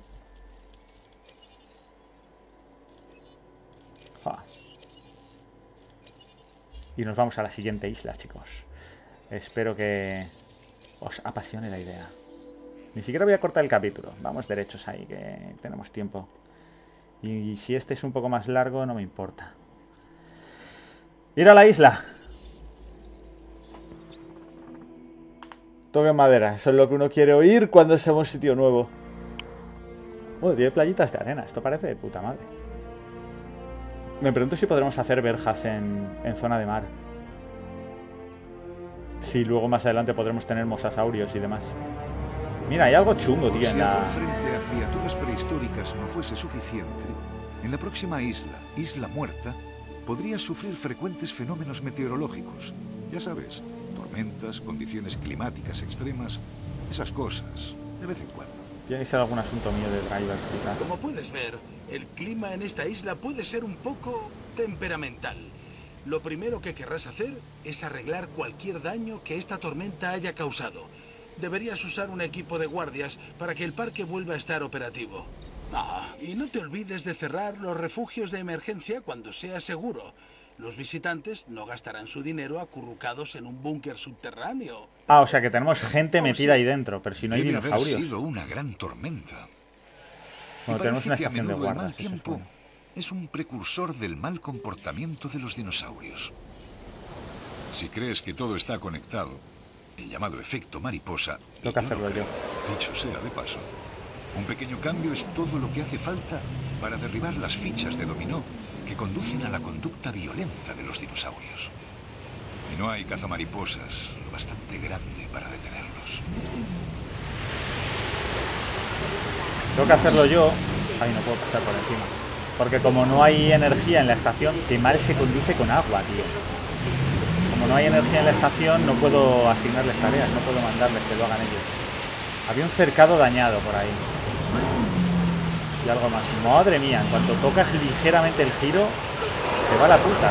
[SPEAKER 1] Y nos vamos a la siguiente isla, chicos. Espero que os apasione la idea. Ni siquiera voy a cortar el capítulo. Vamos derechos ahí, que tenemos tiempo. Y si este es un poco más largo, no me importa. Ir a la isla. Toque madera. Eso es lo que uno quiere oír cuando se va a un sitio nuevo. Oh, 10 playitas de arena. Esto parece de puta madre. Me pregunto si podremos hacer verjas en zona de mar. Si luego más adelante podremos tener mosasaurios y demás. Mira, hay algo chungo, tío, en la...
[SPEAKER 4] Si hacer frente a criaturas prehistóricas no fuese suficiente, en la próxima isla, Isla Muerta, podrías sufrir frecuentes fenómenos meteorológicos. Ya sabes, tormentas, condiciones climáticas extremas, esas cosas, de vez en cuando.
[SPEAKER 1] Tiene que ser algún asunto mío de drivers, quizás.
[SPEAKER 6] Como puedes ver, el clima en esta isla puede ser un poco temperamental. Lo primero que querrás hacer es arreglar cualquier daño que esta tormenta haya causado. Deberías usar un equipo de guardias para que el parque vuelva a estar operativo. Y no te olvides de cerrar los refugios de emergencia cuando sea seguro. Los visitantes no gastarán su dinero acurrucados en un búnker subterráneo.
[SPEAKER 1] Ah, o sea que tenemos gente metida ahí dentro, pero si no hay
[SPEAKER 4] Debe
[SPEAKER 1] dinosaurios.
[SPEAKER 4] haber sido una gran tormenta.
[SPEAKER 1] Bueno, tenemos una estación de guardia.
[SPEAKER 4] El mal tiempo es un precursor del mal comportamiento de los dinosaurios. Si crees que todo está conectado, el llamado efecto mariposa,
[SPEAKER 1] Tengo que hacerlo yo.
[SPEAKER 4] Dicho sea de paso, un pequeño cambio es todo lo que hace falta para derribar las fichas de dominó que conducen a la conducta violenta de los dinosaurios. Y no hay cazamariposas lo bastante grande para detenerlos.
[SPEAKER 1] Tengo que hacerlo yo. Ay, no puedo pasar por encima. Porque como no hay energía en la estación, que mal se conduce con agua, tío. Como no hay energía en la estación, no puedo asignarles tareas, no puedo mandarles que lo hagan ellos. Había un cercado dañado por ahí. Y algo más. Madre mía, en cuanto tocas ligeramente el giro, se va la puta.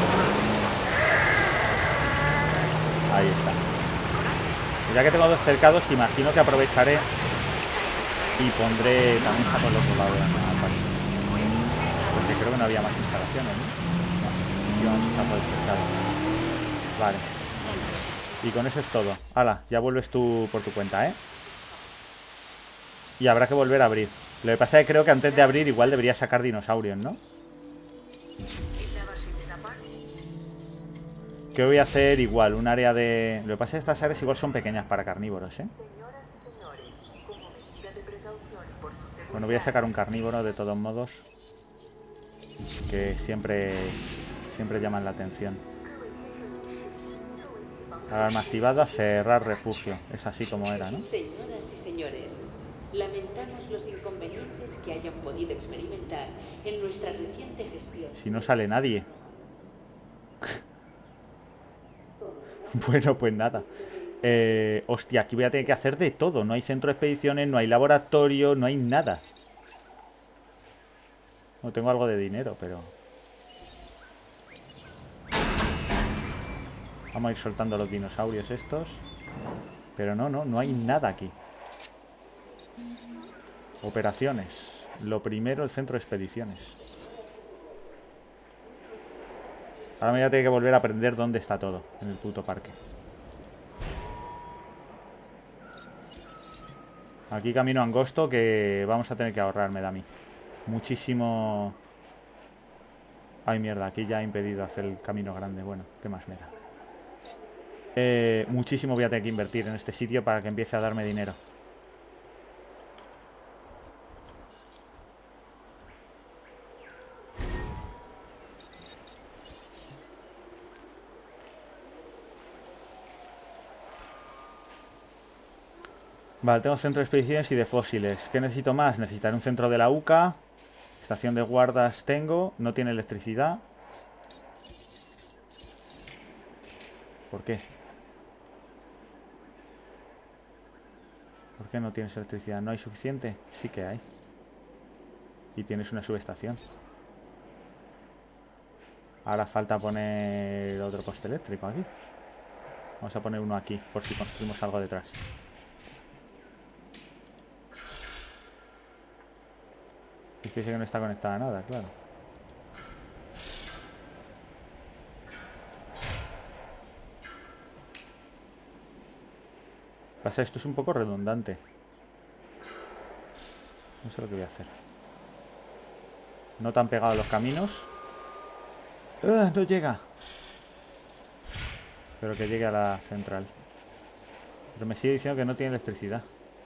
[SPEAKER 1] Ahí está. Y ya que tengo dos cercados, imagino que aprovecharé y pondré... También está por el otro lado de la parte. Porque creo que no había más instalaciones, ¿no? No, aquí está por el cercado. Vale. Y con eso es todo. Hala, ya vuelves tú por tu cuenta, ¿eh? Y habrá que volver a abrir. Lo que pasa es que creo que antes de abrir igual debería sacar dinosaurios, ¿no? Que voy a hacer igual, un área de... Lo que pasa es que estas áreas igual son pequeñas para carnívoros, ¿eh? Bueno, voy a sacar un carnívoro de todos modos. Que siempre llaman la atención. Alarma activada, cerrar refugio. Es así como era, ¿no?
[SPEAKER 7] Señoras y señores, lamentamos los inconvenientes que hayan podido experimentar en nuestra reciente gestión.
[SPEAKER 1] Si no sale nadie. Bueno, pues nada. Hostia, aquí voy a tener que hacer de todo. No hay centro de expediciones, no hay laboratorio, no hay nada. No tengo algo de dinero, pero... Vamos a ir soltando los dinosaurios estos. Pero no hay nada aquí. Operaciones. Lo primero, el centro de expediciones. Ahora me voy a tener que volver a aprender dónde está todo en el puto parque. Aquí camino angosto que vamos a tener que ahorrarme de a mí. Muchísimo... Ay, mierda, aquí ya he impedido hacer el camino grande. Bueno, ¿qué más me da? Muchísimo voy a tener que invertir en este sitio para que empiece a darme dinero. Vale, tengo centro de expediciones y de fósiles. ¿Qué necesito más? Necesitaré un centro de la UCA. Estación de guardas tengo. No tiene electricidad. ¿Por qué? ¿Por qué no tienes electricidad? ¿No hay suficiente? Sí que hay. Y tienes una subestación. Ahora falta poner otro poste eléctrico aquí. Vamos a poner uno aquí, por si construimos algo detrás. Dice que no está conectada a nada, claro. Pasa, esto es un poco redundante. No sé lo que voy a hacer. No tan pegado a los caminos. No llega. Pero que llegue a la central. Pero me sigue diciendo que no tiene electricidad.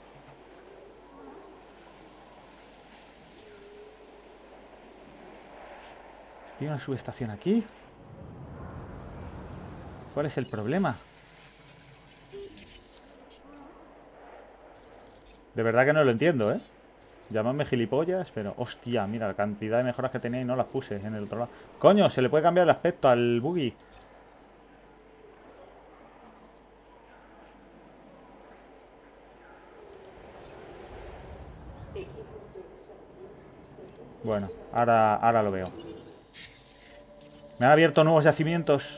[SPEAKER 1] ¿Tiene una subestación aquí? ¿Cuál es el problema? De verdad que no lo entiendo, ¿eh? Llamadme gilipollas, pero... Hostia, mira la cantidad de mejoras que tenía y no las puse en el otro lado. ¡Coño! Se le puede cambiar el aspecto al buggy. Bueno, ahora lo veo. Me han abierto nuevos yacimientos.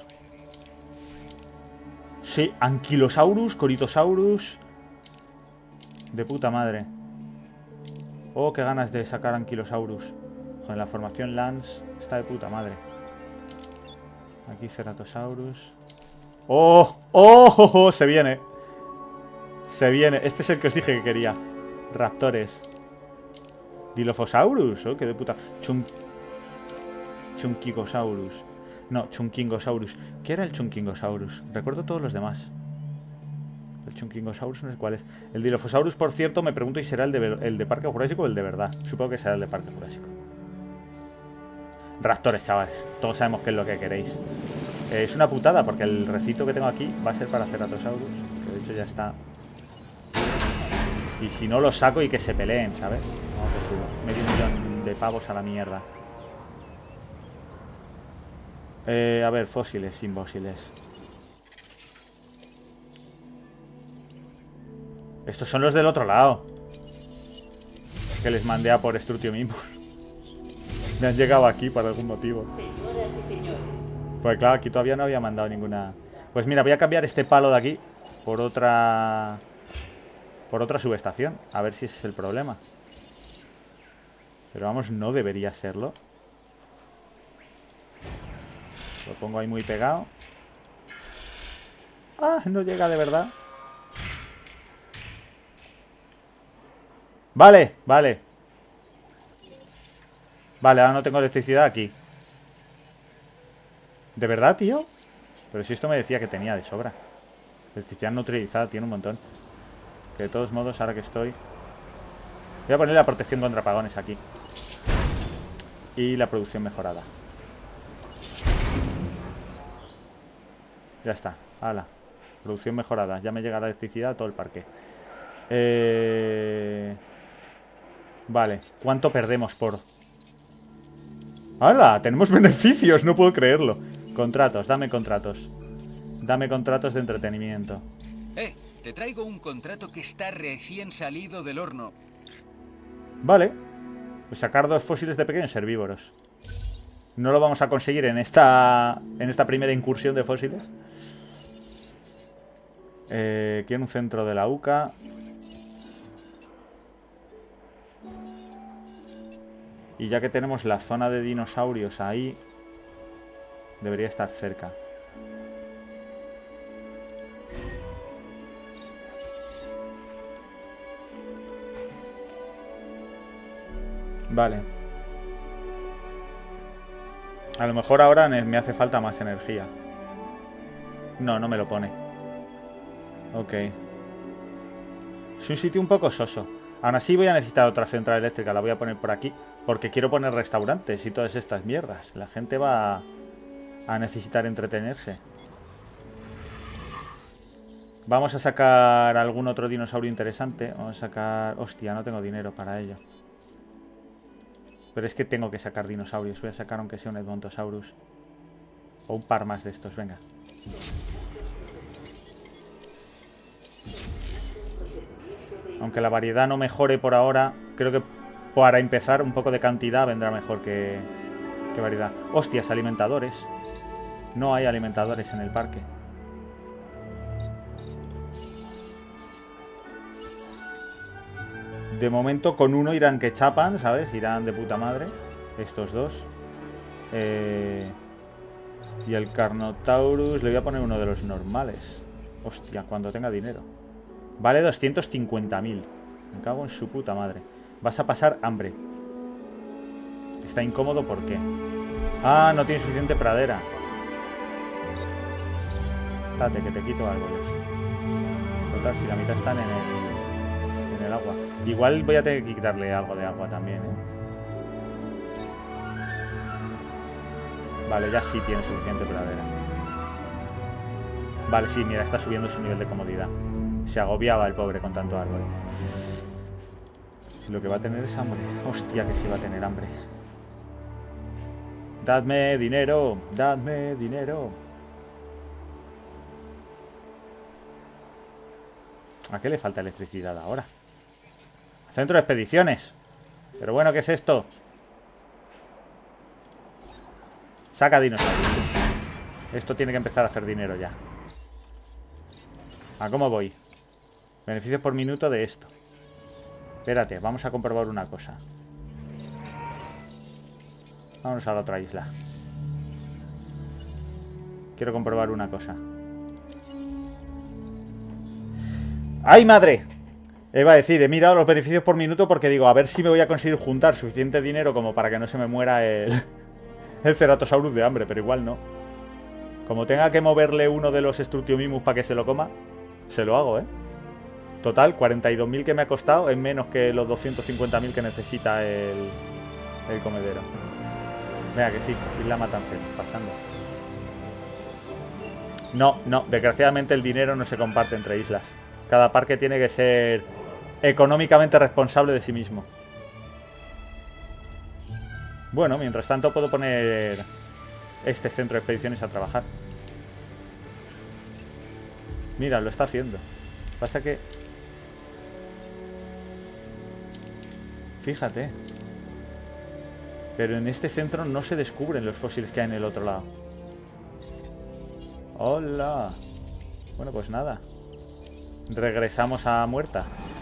[SPEAKER 1] Sí, Ankylosaurus, Corythosaurus. De puta madre. Oh, qué ganas de sacar Ankylosaurus. Joder, la formación Lance está de puta madre. Aquí Ceratosaurus. ¡Oh! ¡Oh! Se viene. Se viene. Este es el que os dije que quería. Raptores. Dilophosaurus. Oh, qué de puta. Chunkingosaurus. No, Chunkingosaurus. ¿Qué era el Chunkingosaurus? Recuerdo todos los demás. El Chunkingosaurus no sé cuál es. El Dilophosaurus, por cierto, me pregunto si será el de Parque Jurásico o el de verdad. Supongo que será el de Parque Jurásico. Raptores, chavales. Todos sabemos qué es lo que queréis. Es una putada porque el recito que tengo aquí va a ser para Ceratosaurus. Que de hecho ya está. Y si no, los saco y que se peleen, ¿sabes? Vamos por culo. Medio millón de pavos a la mierda. A ver, fósiles, sin fósiles. Estos son los del otro lado. Que les mandé a por Strutiomimus. Me han llegado aquí por algún motivo.
[SPEAKER 7] Señoras y señores.
[SPEAKER 1] Pues claro, aquí todavía no había mandado ninguna... Pues mira, voy a cambiar este palo de aquí por otra... Por otra subestación. A ver si ese es el problema. Pero vamos, no debería serlo. Lo pongo ahí muy pegado. Ah, no llega de verdad. Vale, vale. Vale, ahora no tengo electricidad aquí. ¿De verdad, tío? Pero si esto me decía que tenía de sobra. Electricidad no utilizada, tiene un montón. Que de todos modos, ahora que estoy... Voy a poner la protección contra apagones aquí. Y la producción mejorada. Ya está, hala. Producción mejorada, ya me llega la electricidad a todo el parque. Vale, ¿cuánto perdemos por...? ¡Hala! Tenemos beneficios, no puedo creerlo. Contratos, dame contratos. Dame contratos de entretenimiento.
[SPEAKER 5] Te traigo un contrato que está recién salido del horno.
[SPEAKER 1] Vale. Pues sacar 2 fósiles de pequeños herbívoros. No lo vamos a conseguir en esta primera incursión de fósiles. Quiero un centro de la UCA. Y ya que tenemos la zona de dinosaurios ahí, debería estar cerca. Vale. A lo mejor ahora me hace falta más energía. No, no me lo pone. Ok. Es un sitio un poco soso. Aún así voy a necesitar otra central eléctrica. La voy a poner por aquí. Porque quiero poner restaurantes y todas estas mierdas. La gente va a necesitar entretenerse. Vamos a sacar algún otro dinosaurio interesante. Vamos a sacar... Hostia, no tengo dinero para ello. Pero es que tengo que sacar dinosaurios. Voy a sacar aunque sea un Edmontosaurus. O un par más de estos, venga. Aunque la variedad no mejore por ahora, creo que para empezar un poco de cantidad vendrá mejor que variedad. Hostias, alimentadores. No hay alimentadores en el parque. De momento con uno irán que chapan, ¿sabes? Irán de puta madre. Estos dos. Y el Carnotaurus le voy a poner uno de los normales. Hostia, cuando tenga dinero. Vale 250.000. Me cago en su puta madre. Vas a pasar hambre. Está incómodo, ¿por qué? Ah, no tiene suficiente pradera. Espérate, que te quito árboles. Total, si la mitad están en el agua. Igual voy a tener que quitarle algo de agua también, ¿eh? Vale, ya sí tiene suficiente pradera. Vale, sí, mira, está subiendo su nivel de comodidad. Se agobiaba el pobre con tanto árbol. Lo que va a tener es hambre. Hostia, que sí va a tener hambre. Dadme dinero, dadme dinero. ¿A qué le falta electricidad ahora? Centro de expediciones. Pero bueno, ¿qué es esto? Saca dinosaurios. Esto tiene que empezar a hacer dinero ya. ¿A cómo voy? Beneficios por minuto de esto. Espérate, vamos a comprobar una cosa. Vámonos a la otra isla. Quiero comprobar una cosa. ¡Ay, madre! Iba a decir, he mirado los beneficios por minuto porque digo, a ver si me voy a conseguir juntar suficiente dinero como para que no se me muera el Ceratosaurus de hambre, pero igual no. Como tenga que moverle uno de los Struthiomimus para que se lo coma, se lo hago, ¿eh? Total, 42.000 que me ha costado es menos que los 250.000 que necesita el comedero. Venga, que sí, Isla Matanceros, pasando. No, desgraciadamente el dinero no se comparte entre islas. Cada parque tiene que ser económicamente responsable de sí mismo. Bueno, mientras tanto puedo poner este centro de expediciones a trabajar. Mira, lo está haciendo. Pasa que... Fíjate. Pero en este centro no se descubren los fósiles que hay en el otro lado. ¡Hola! Bueno, pues nada. Regresamos a Muerta.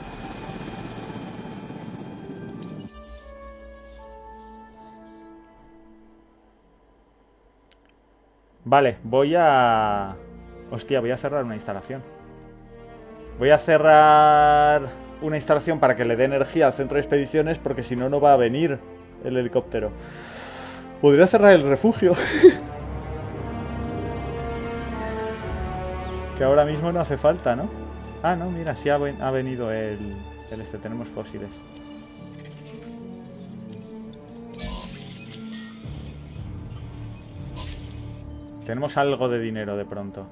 [SPEAKER 1] Vale, voy a... Hostia, voy a cerrar una instalación. Voy a cerrar una instalación para que le dé energía al centro de expediciones, porque si no, no va a venir el helicóptero. Podría cerrar el refugio. Que ahora mismo no hace falta, ¿no? Ah, no, mira, sí ha venido el este. Tenemos fósiles. Tenemos algo de dinero de pronto.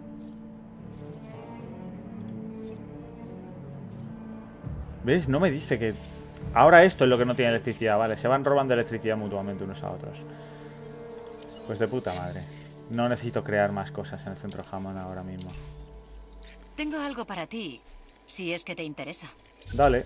[SPEAKER 1] ¿Ves? No me dice que... Ahora esto es lo que no tiene electricidad, vale. Se van robando electricidad mutuamente unos a otros. Pues de puta madre. No necesito crear más cosas en el centro Hammond ahora mismo.
[SPEAKER 2] Tengo algo para ti, si es que te interesa.
[SPEAKER 1] Dale.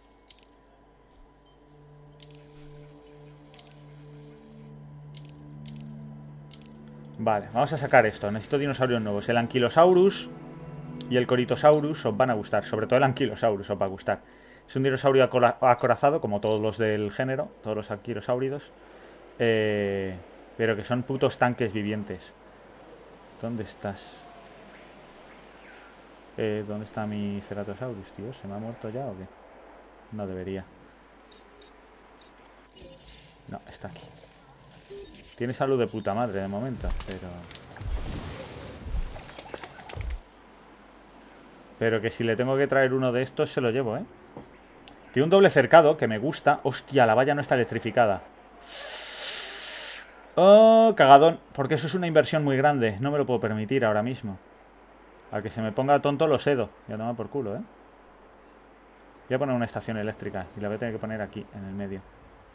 [SPEAKER 1] Vale, vamos a sacar esto. Necesito dinosaurios nuevos. El Ankylosaurus y el Corythosaurus os van a gustar. Sobre todo el Ankylosaurus os va a gustar. Es un dinosaurio acorazado, como todos los del género. Todos los anquilosáuridos. Pero que son putos tanques vivientes. ¿Dónde estás? ¿Dónde está mi Ceratosaurus, tío? ¿Se me ha muerto ya o qué? No debería. No, está aquí. Tiene salud de puta madre de momento, pero que si le tengo que traer uno de estos se lo llevo, ¿eh? Tiene un doble cercado que me gusta. Hostia, la valla no está electrificada. Oh, cagadón. Porque eso es una inversión muy grande. No me lo puedo permitir ahora mismo. Al que se me ponga tonto lo sedo. Ya toma por culo, ¿eh? Voy a poner una estación eléctrica y la voy a tener que poner aquí, en el medio.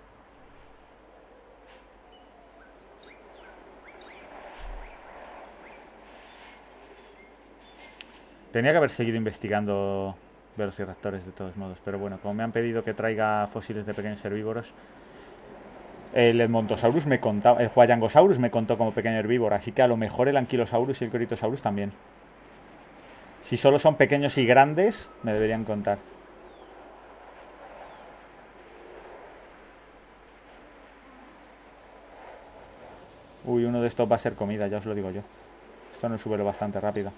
[SPEAKER 1] Tenía que haber seguido investigando velociraptores de todos modos. Pero bueno, como me han pedido que traiga fósiles de pequeños herbívoros... El Edmontosaurus me contaba... El Huayangosaurus me contó como pequeño herbívoro. Así que a lo mejor el Anquilosaurus y el Corythosaurus también. Si solo son pequeños y grandes, me deberían contar. Uy, uno de estos va a ser comida, ya os lo digo yo. Esto no sube lo bastante rápido.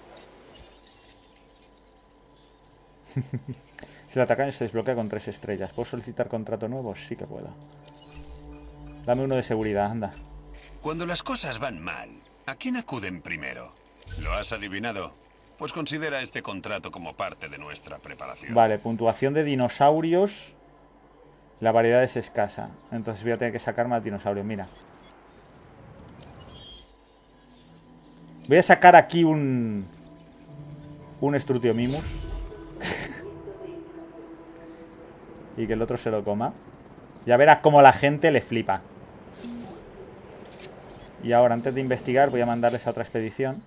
[SPEAKER 1] Si el atacante se desbloquea con 3 estrellas. ¿Puedo solicitar contrato nuevo? Sí que puedo. Dame uno de seguridad, anda.
[SPEAKER 3] Cuando las cosas van mal, ¿a quién acuden primero? ¿Lo has adivinado? Pues considera este contrato como parte de nuestra preparación.
[SPEAKER 1] Vale, puntuación de dinosaurios. La variedad es escasa. Entonces voy a tener que sacar más dinosaurios, mira. Voy a sacar aquí un Strutiomimus. Y que el otro se lo coma. Ya verás cómo la gente le flipa. Y ahora, antes de investigar, voy a mandarles a otra expedición.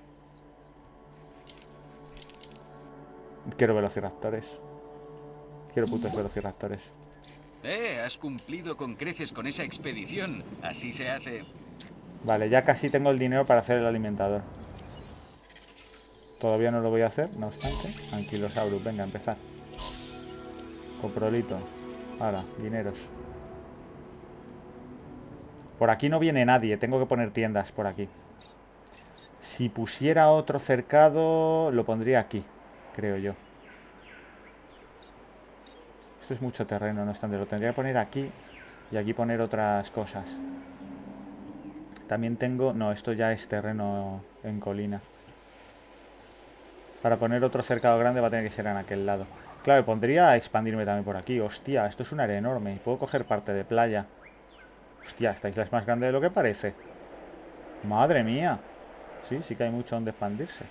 [SPEAKER 1] Quiero velociraptores. Quiero putos velociraptores.
[SPEAKER 5] Has cumplido con creces con esa expedición. Así se hace.
[SPEAKER 1] Vale, ya casi tengo el dinero para hacer el alimentador. Todavía no lo voy a hacer, no obstante. Anquilosaurus, venga, a empezar. Coprolito. Ahora, dineros. Por aquí no viene nadie, tengo que poner tiendas por aquí. Si pusiera otro cercado, lo pondría aquí, creo yo. Esto es mucho terreno, no obstante, lo tendría que poner aquí y aquí poner otras cosas. También tengo... No, esto ya es terreno en colina. Para poner otro cercado grande va a tener que ser en aquel lado. Claro, pondría expandirme también por aquí. Hostia, esto es un área enorme. Puedo coger parte de playa. Hostia, esta isla es más grande de lo que parece. Madre mía. Sí, sí que hay mucho donde expandirse.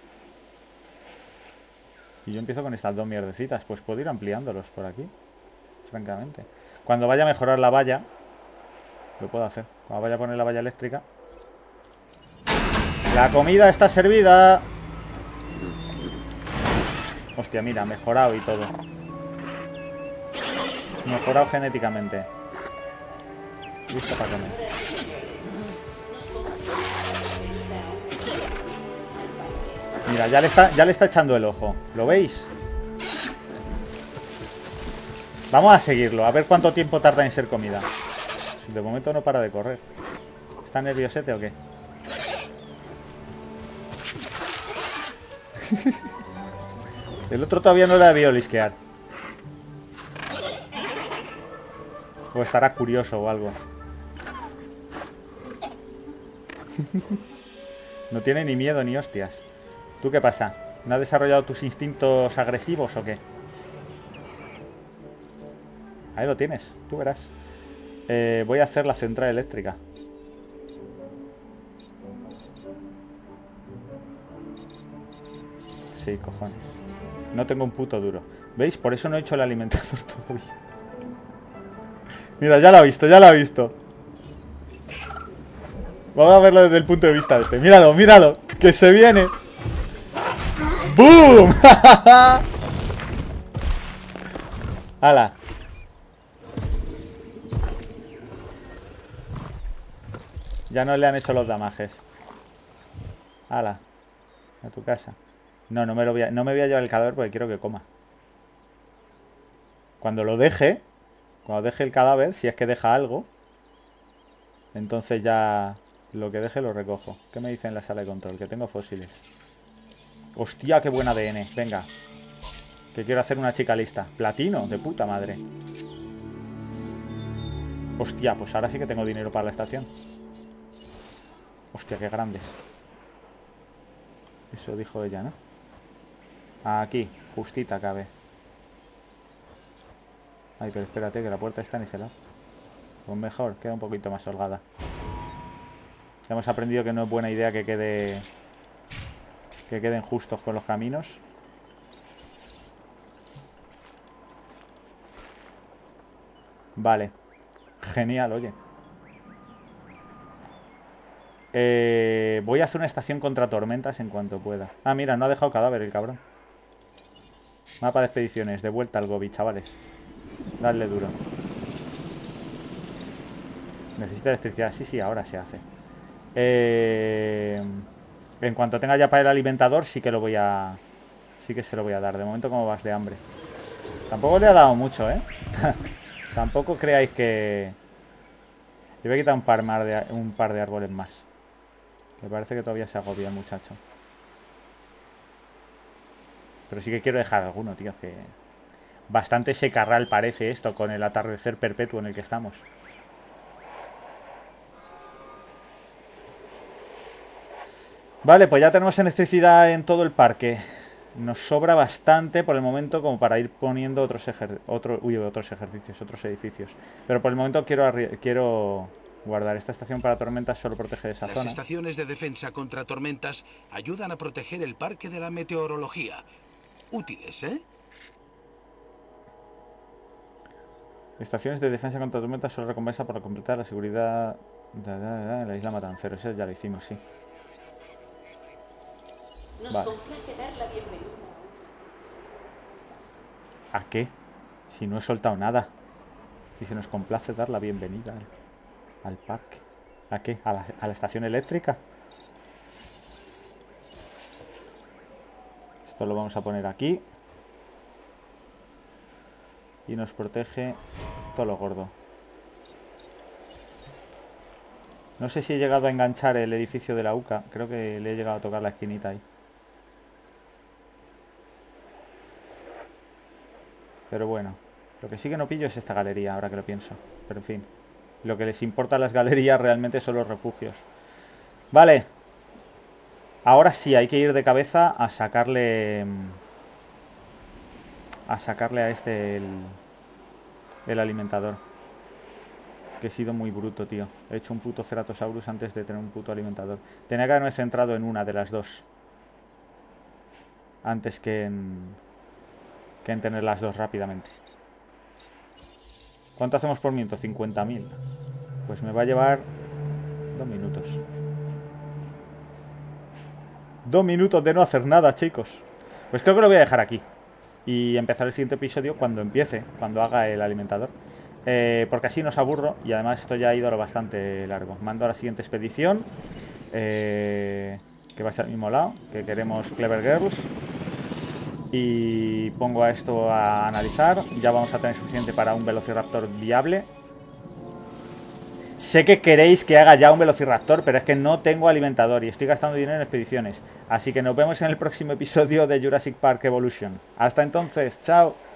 [SPEAKER 1] Y yo empiezo con estas dos mierdecitas. Pues puedo ir ampliándolos por aquí, francamente. Cuando vaya a mejorar la valla, lo puedo hacer. Cuando vaya a poner la valla eléctrica. La comida está servida. Hostia, mira, mejorado y todo. Mejorado genéticamente. Listo para comer. Mira, ya le está echando el ojo. ¿Lo veis? Vamos a seguirlo, a ver cuánto tiempo tarda en ser comida. De momento no para de correr. ¿Está nerviosete o qué? El otro todavía no la debió lisquear. O estará curioso o algo. No tiene ni miedo ni hostias. ¿Tú qué pasa? ¿No has desarrollado tus instintos agresivos o qué? Ahí lo tienes, tú verás. Voy a hacer la central eléctrica. Sí, cojones. No tengo un puto duro. ¿Veis? Por eso no he hecho el alimentador todavía. Mira, ya lo ha visto, ya lo ha visto. Vamos a verlo desde el punto de vista de este. Míralo, míralo. Que se viene. ¡Boom! ¡Hala! Ya no le han hecho los damajes. ¡Hala! A tu casa. No, no me voy a llevar el cadáver porque quiero que coma. Cuando lo deje, cuando deje el cadáver, si es que deja algo, entonces ya lo que deje lo recojo. ¿Qué me dice en la sala de control? Que tengo fósiles. Hostia, qué buen ADN. Venga. Que quiero hacer una chica lista. Platino, de puta madre. Hostia, pues ahora sí que tengo dinero para la estación. Hostia, qué grandes. Eso dijo ella, ¿no? Aquí, justita cabe. Ay, pero espérate, que la puerta está en ese lado. Pues mejor, queda un poquito más holgada. Ya hemos aprendido que no es buena idea que quede Que queden justos con los caminos. Vale. Genial, oye. Voy a hacer una estación contra tormentas en cuanto pueda. Ah, mira, no ha dejado cadáver el cabrón. Mapa de expediciones. De vuelta al Gobi, chavales. Dadle duro. Necesita electricidad. Sí, sí, ahora se hace. En cuanto tenga ya para el alimentador, sí que lo voy a... Sí que se lo voy a dar. De momento, como vas de hambre. Tampoco le ha dado mucho, ¿eh? Tampoco creáis que... Le voy a quitar un par de árboles más. Me parece que todavía se agobia el muchacho. Pero sí que quiero dejar alguno, tío. Que bastante secarral parece esto con el atardecer perpetuo en el que estamos. Vale, pues ya tenemos electricidad en todo el parque. Nos sobra bastante por el momento como para ir poniendo otros ejercicios, otros edificios. Pero por el momento quiero guardar esta estación para tormentas, solo protege esa zona.
[SPEAKER 6] Las estaciones de defensa contra tormentas ayudan a proteger el parque de la meteorología. Útiles, ¿eh?
[SPEAKER 1] Estaciones de defensa contra tormentas solo recompensa por completar la seguridad en la isla Matanceros. Eso ya lo hicimos, sí.
[SPEAKER 7] Nos
[SPEAKER 1] vale.
[SPEAKER 7] complace dar la bienvenida.
[SPEAKER 1] ¿A qué? Si no he soltado nada. Y se nos complace dar la bienvenida al parque. ¿A qué? ¿A la estación eléctrica? Esto lo vamos a poner aquí. Y nos protege todo lo gordo. No sé si he llegado a enganchar el edificio de la UCA. Creo que le he llegado a tocar la esquinita ahí. Pero bueno, lo que sí que no pillo es esta galería, ahora que lo pienso. Pero en fin, lo que les importa a las galerías realmente son los refugios. Vale. Ahora sí, hay que ir de cabeza a sacarle... a este el alimentador. Que he sido muy bruto, tío. He hecho un puto Ceratosaurus antes de tener un puto alimentador. Tenía que haberme centrado en una de las dos. Antes que en tener las dos rápidamente. ¿Cuánto hacemos por minuto? 50.000. Pues me va a llevar 2 minutos. 2 minutos de no hacer nada, chicos. Pues creo que lo voy a dejar aquí. Y empezar el siguiente episodio cuando haga el alimentador. Porque así no os aburro. Y además esto ya ha ido a lo bastante largo. Mando a la siguiente expedición. Que va a ser al mismo lado. Que queremos Clever Girls. Y pongo a esto a analizar. Ya vamos a tener suficiente para un Velociraptor viable. Sé que queréis que haga ya un Velociraptor, pero es que no tengo alimentador y estoy gastando dinero en expediciones. Así que nos vemos en el próximo episodio de Jurassic Park Evolution. Hasta entonces, chao.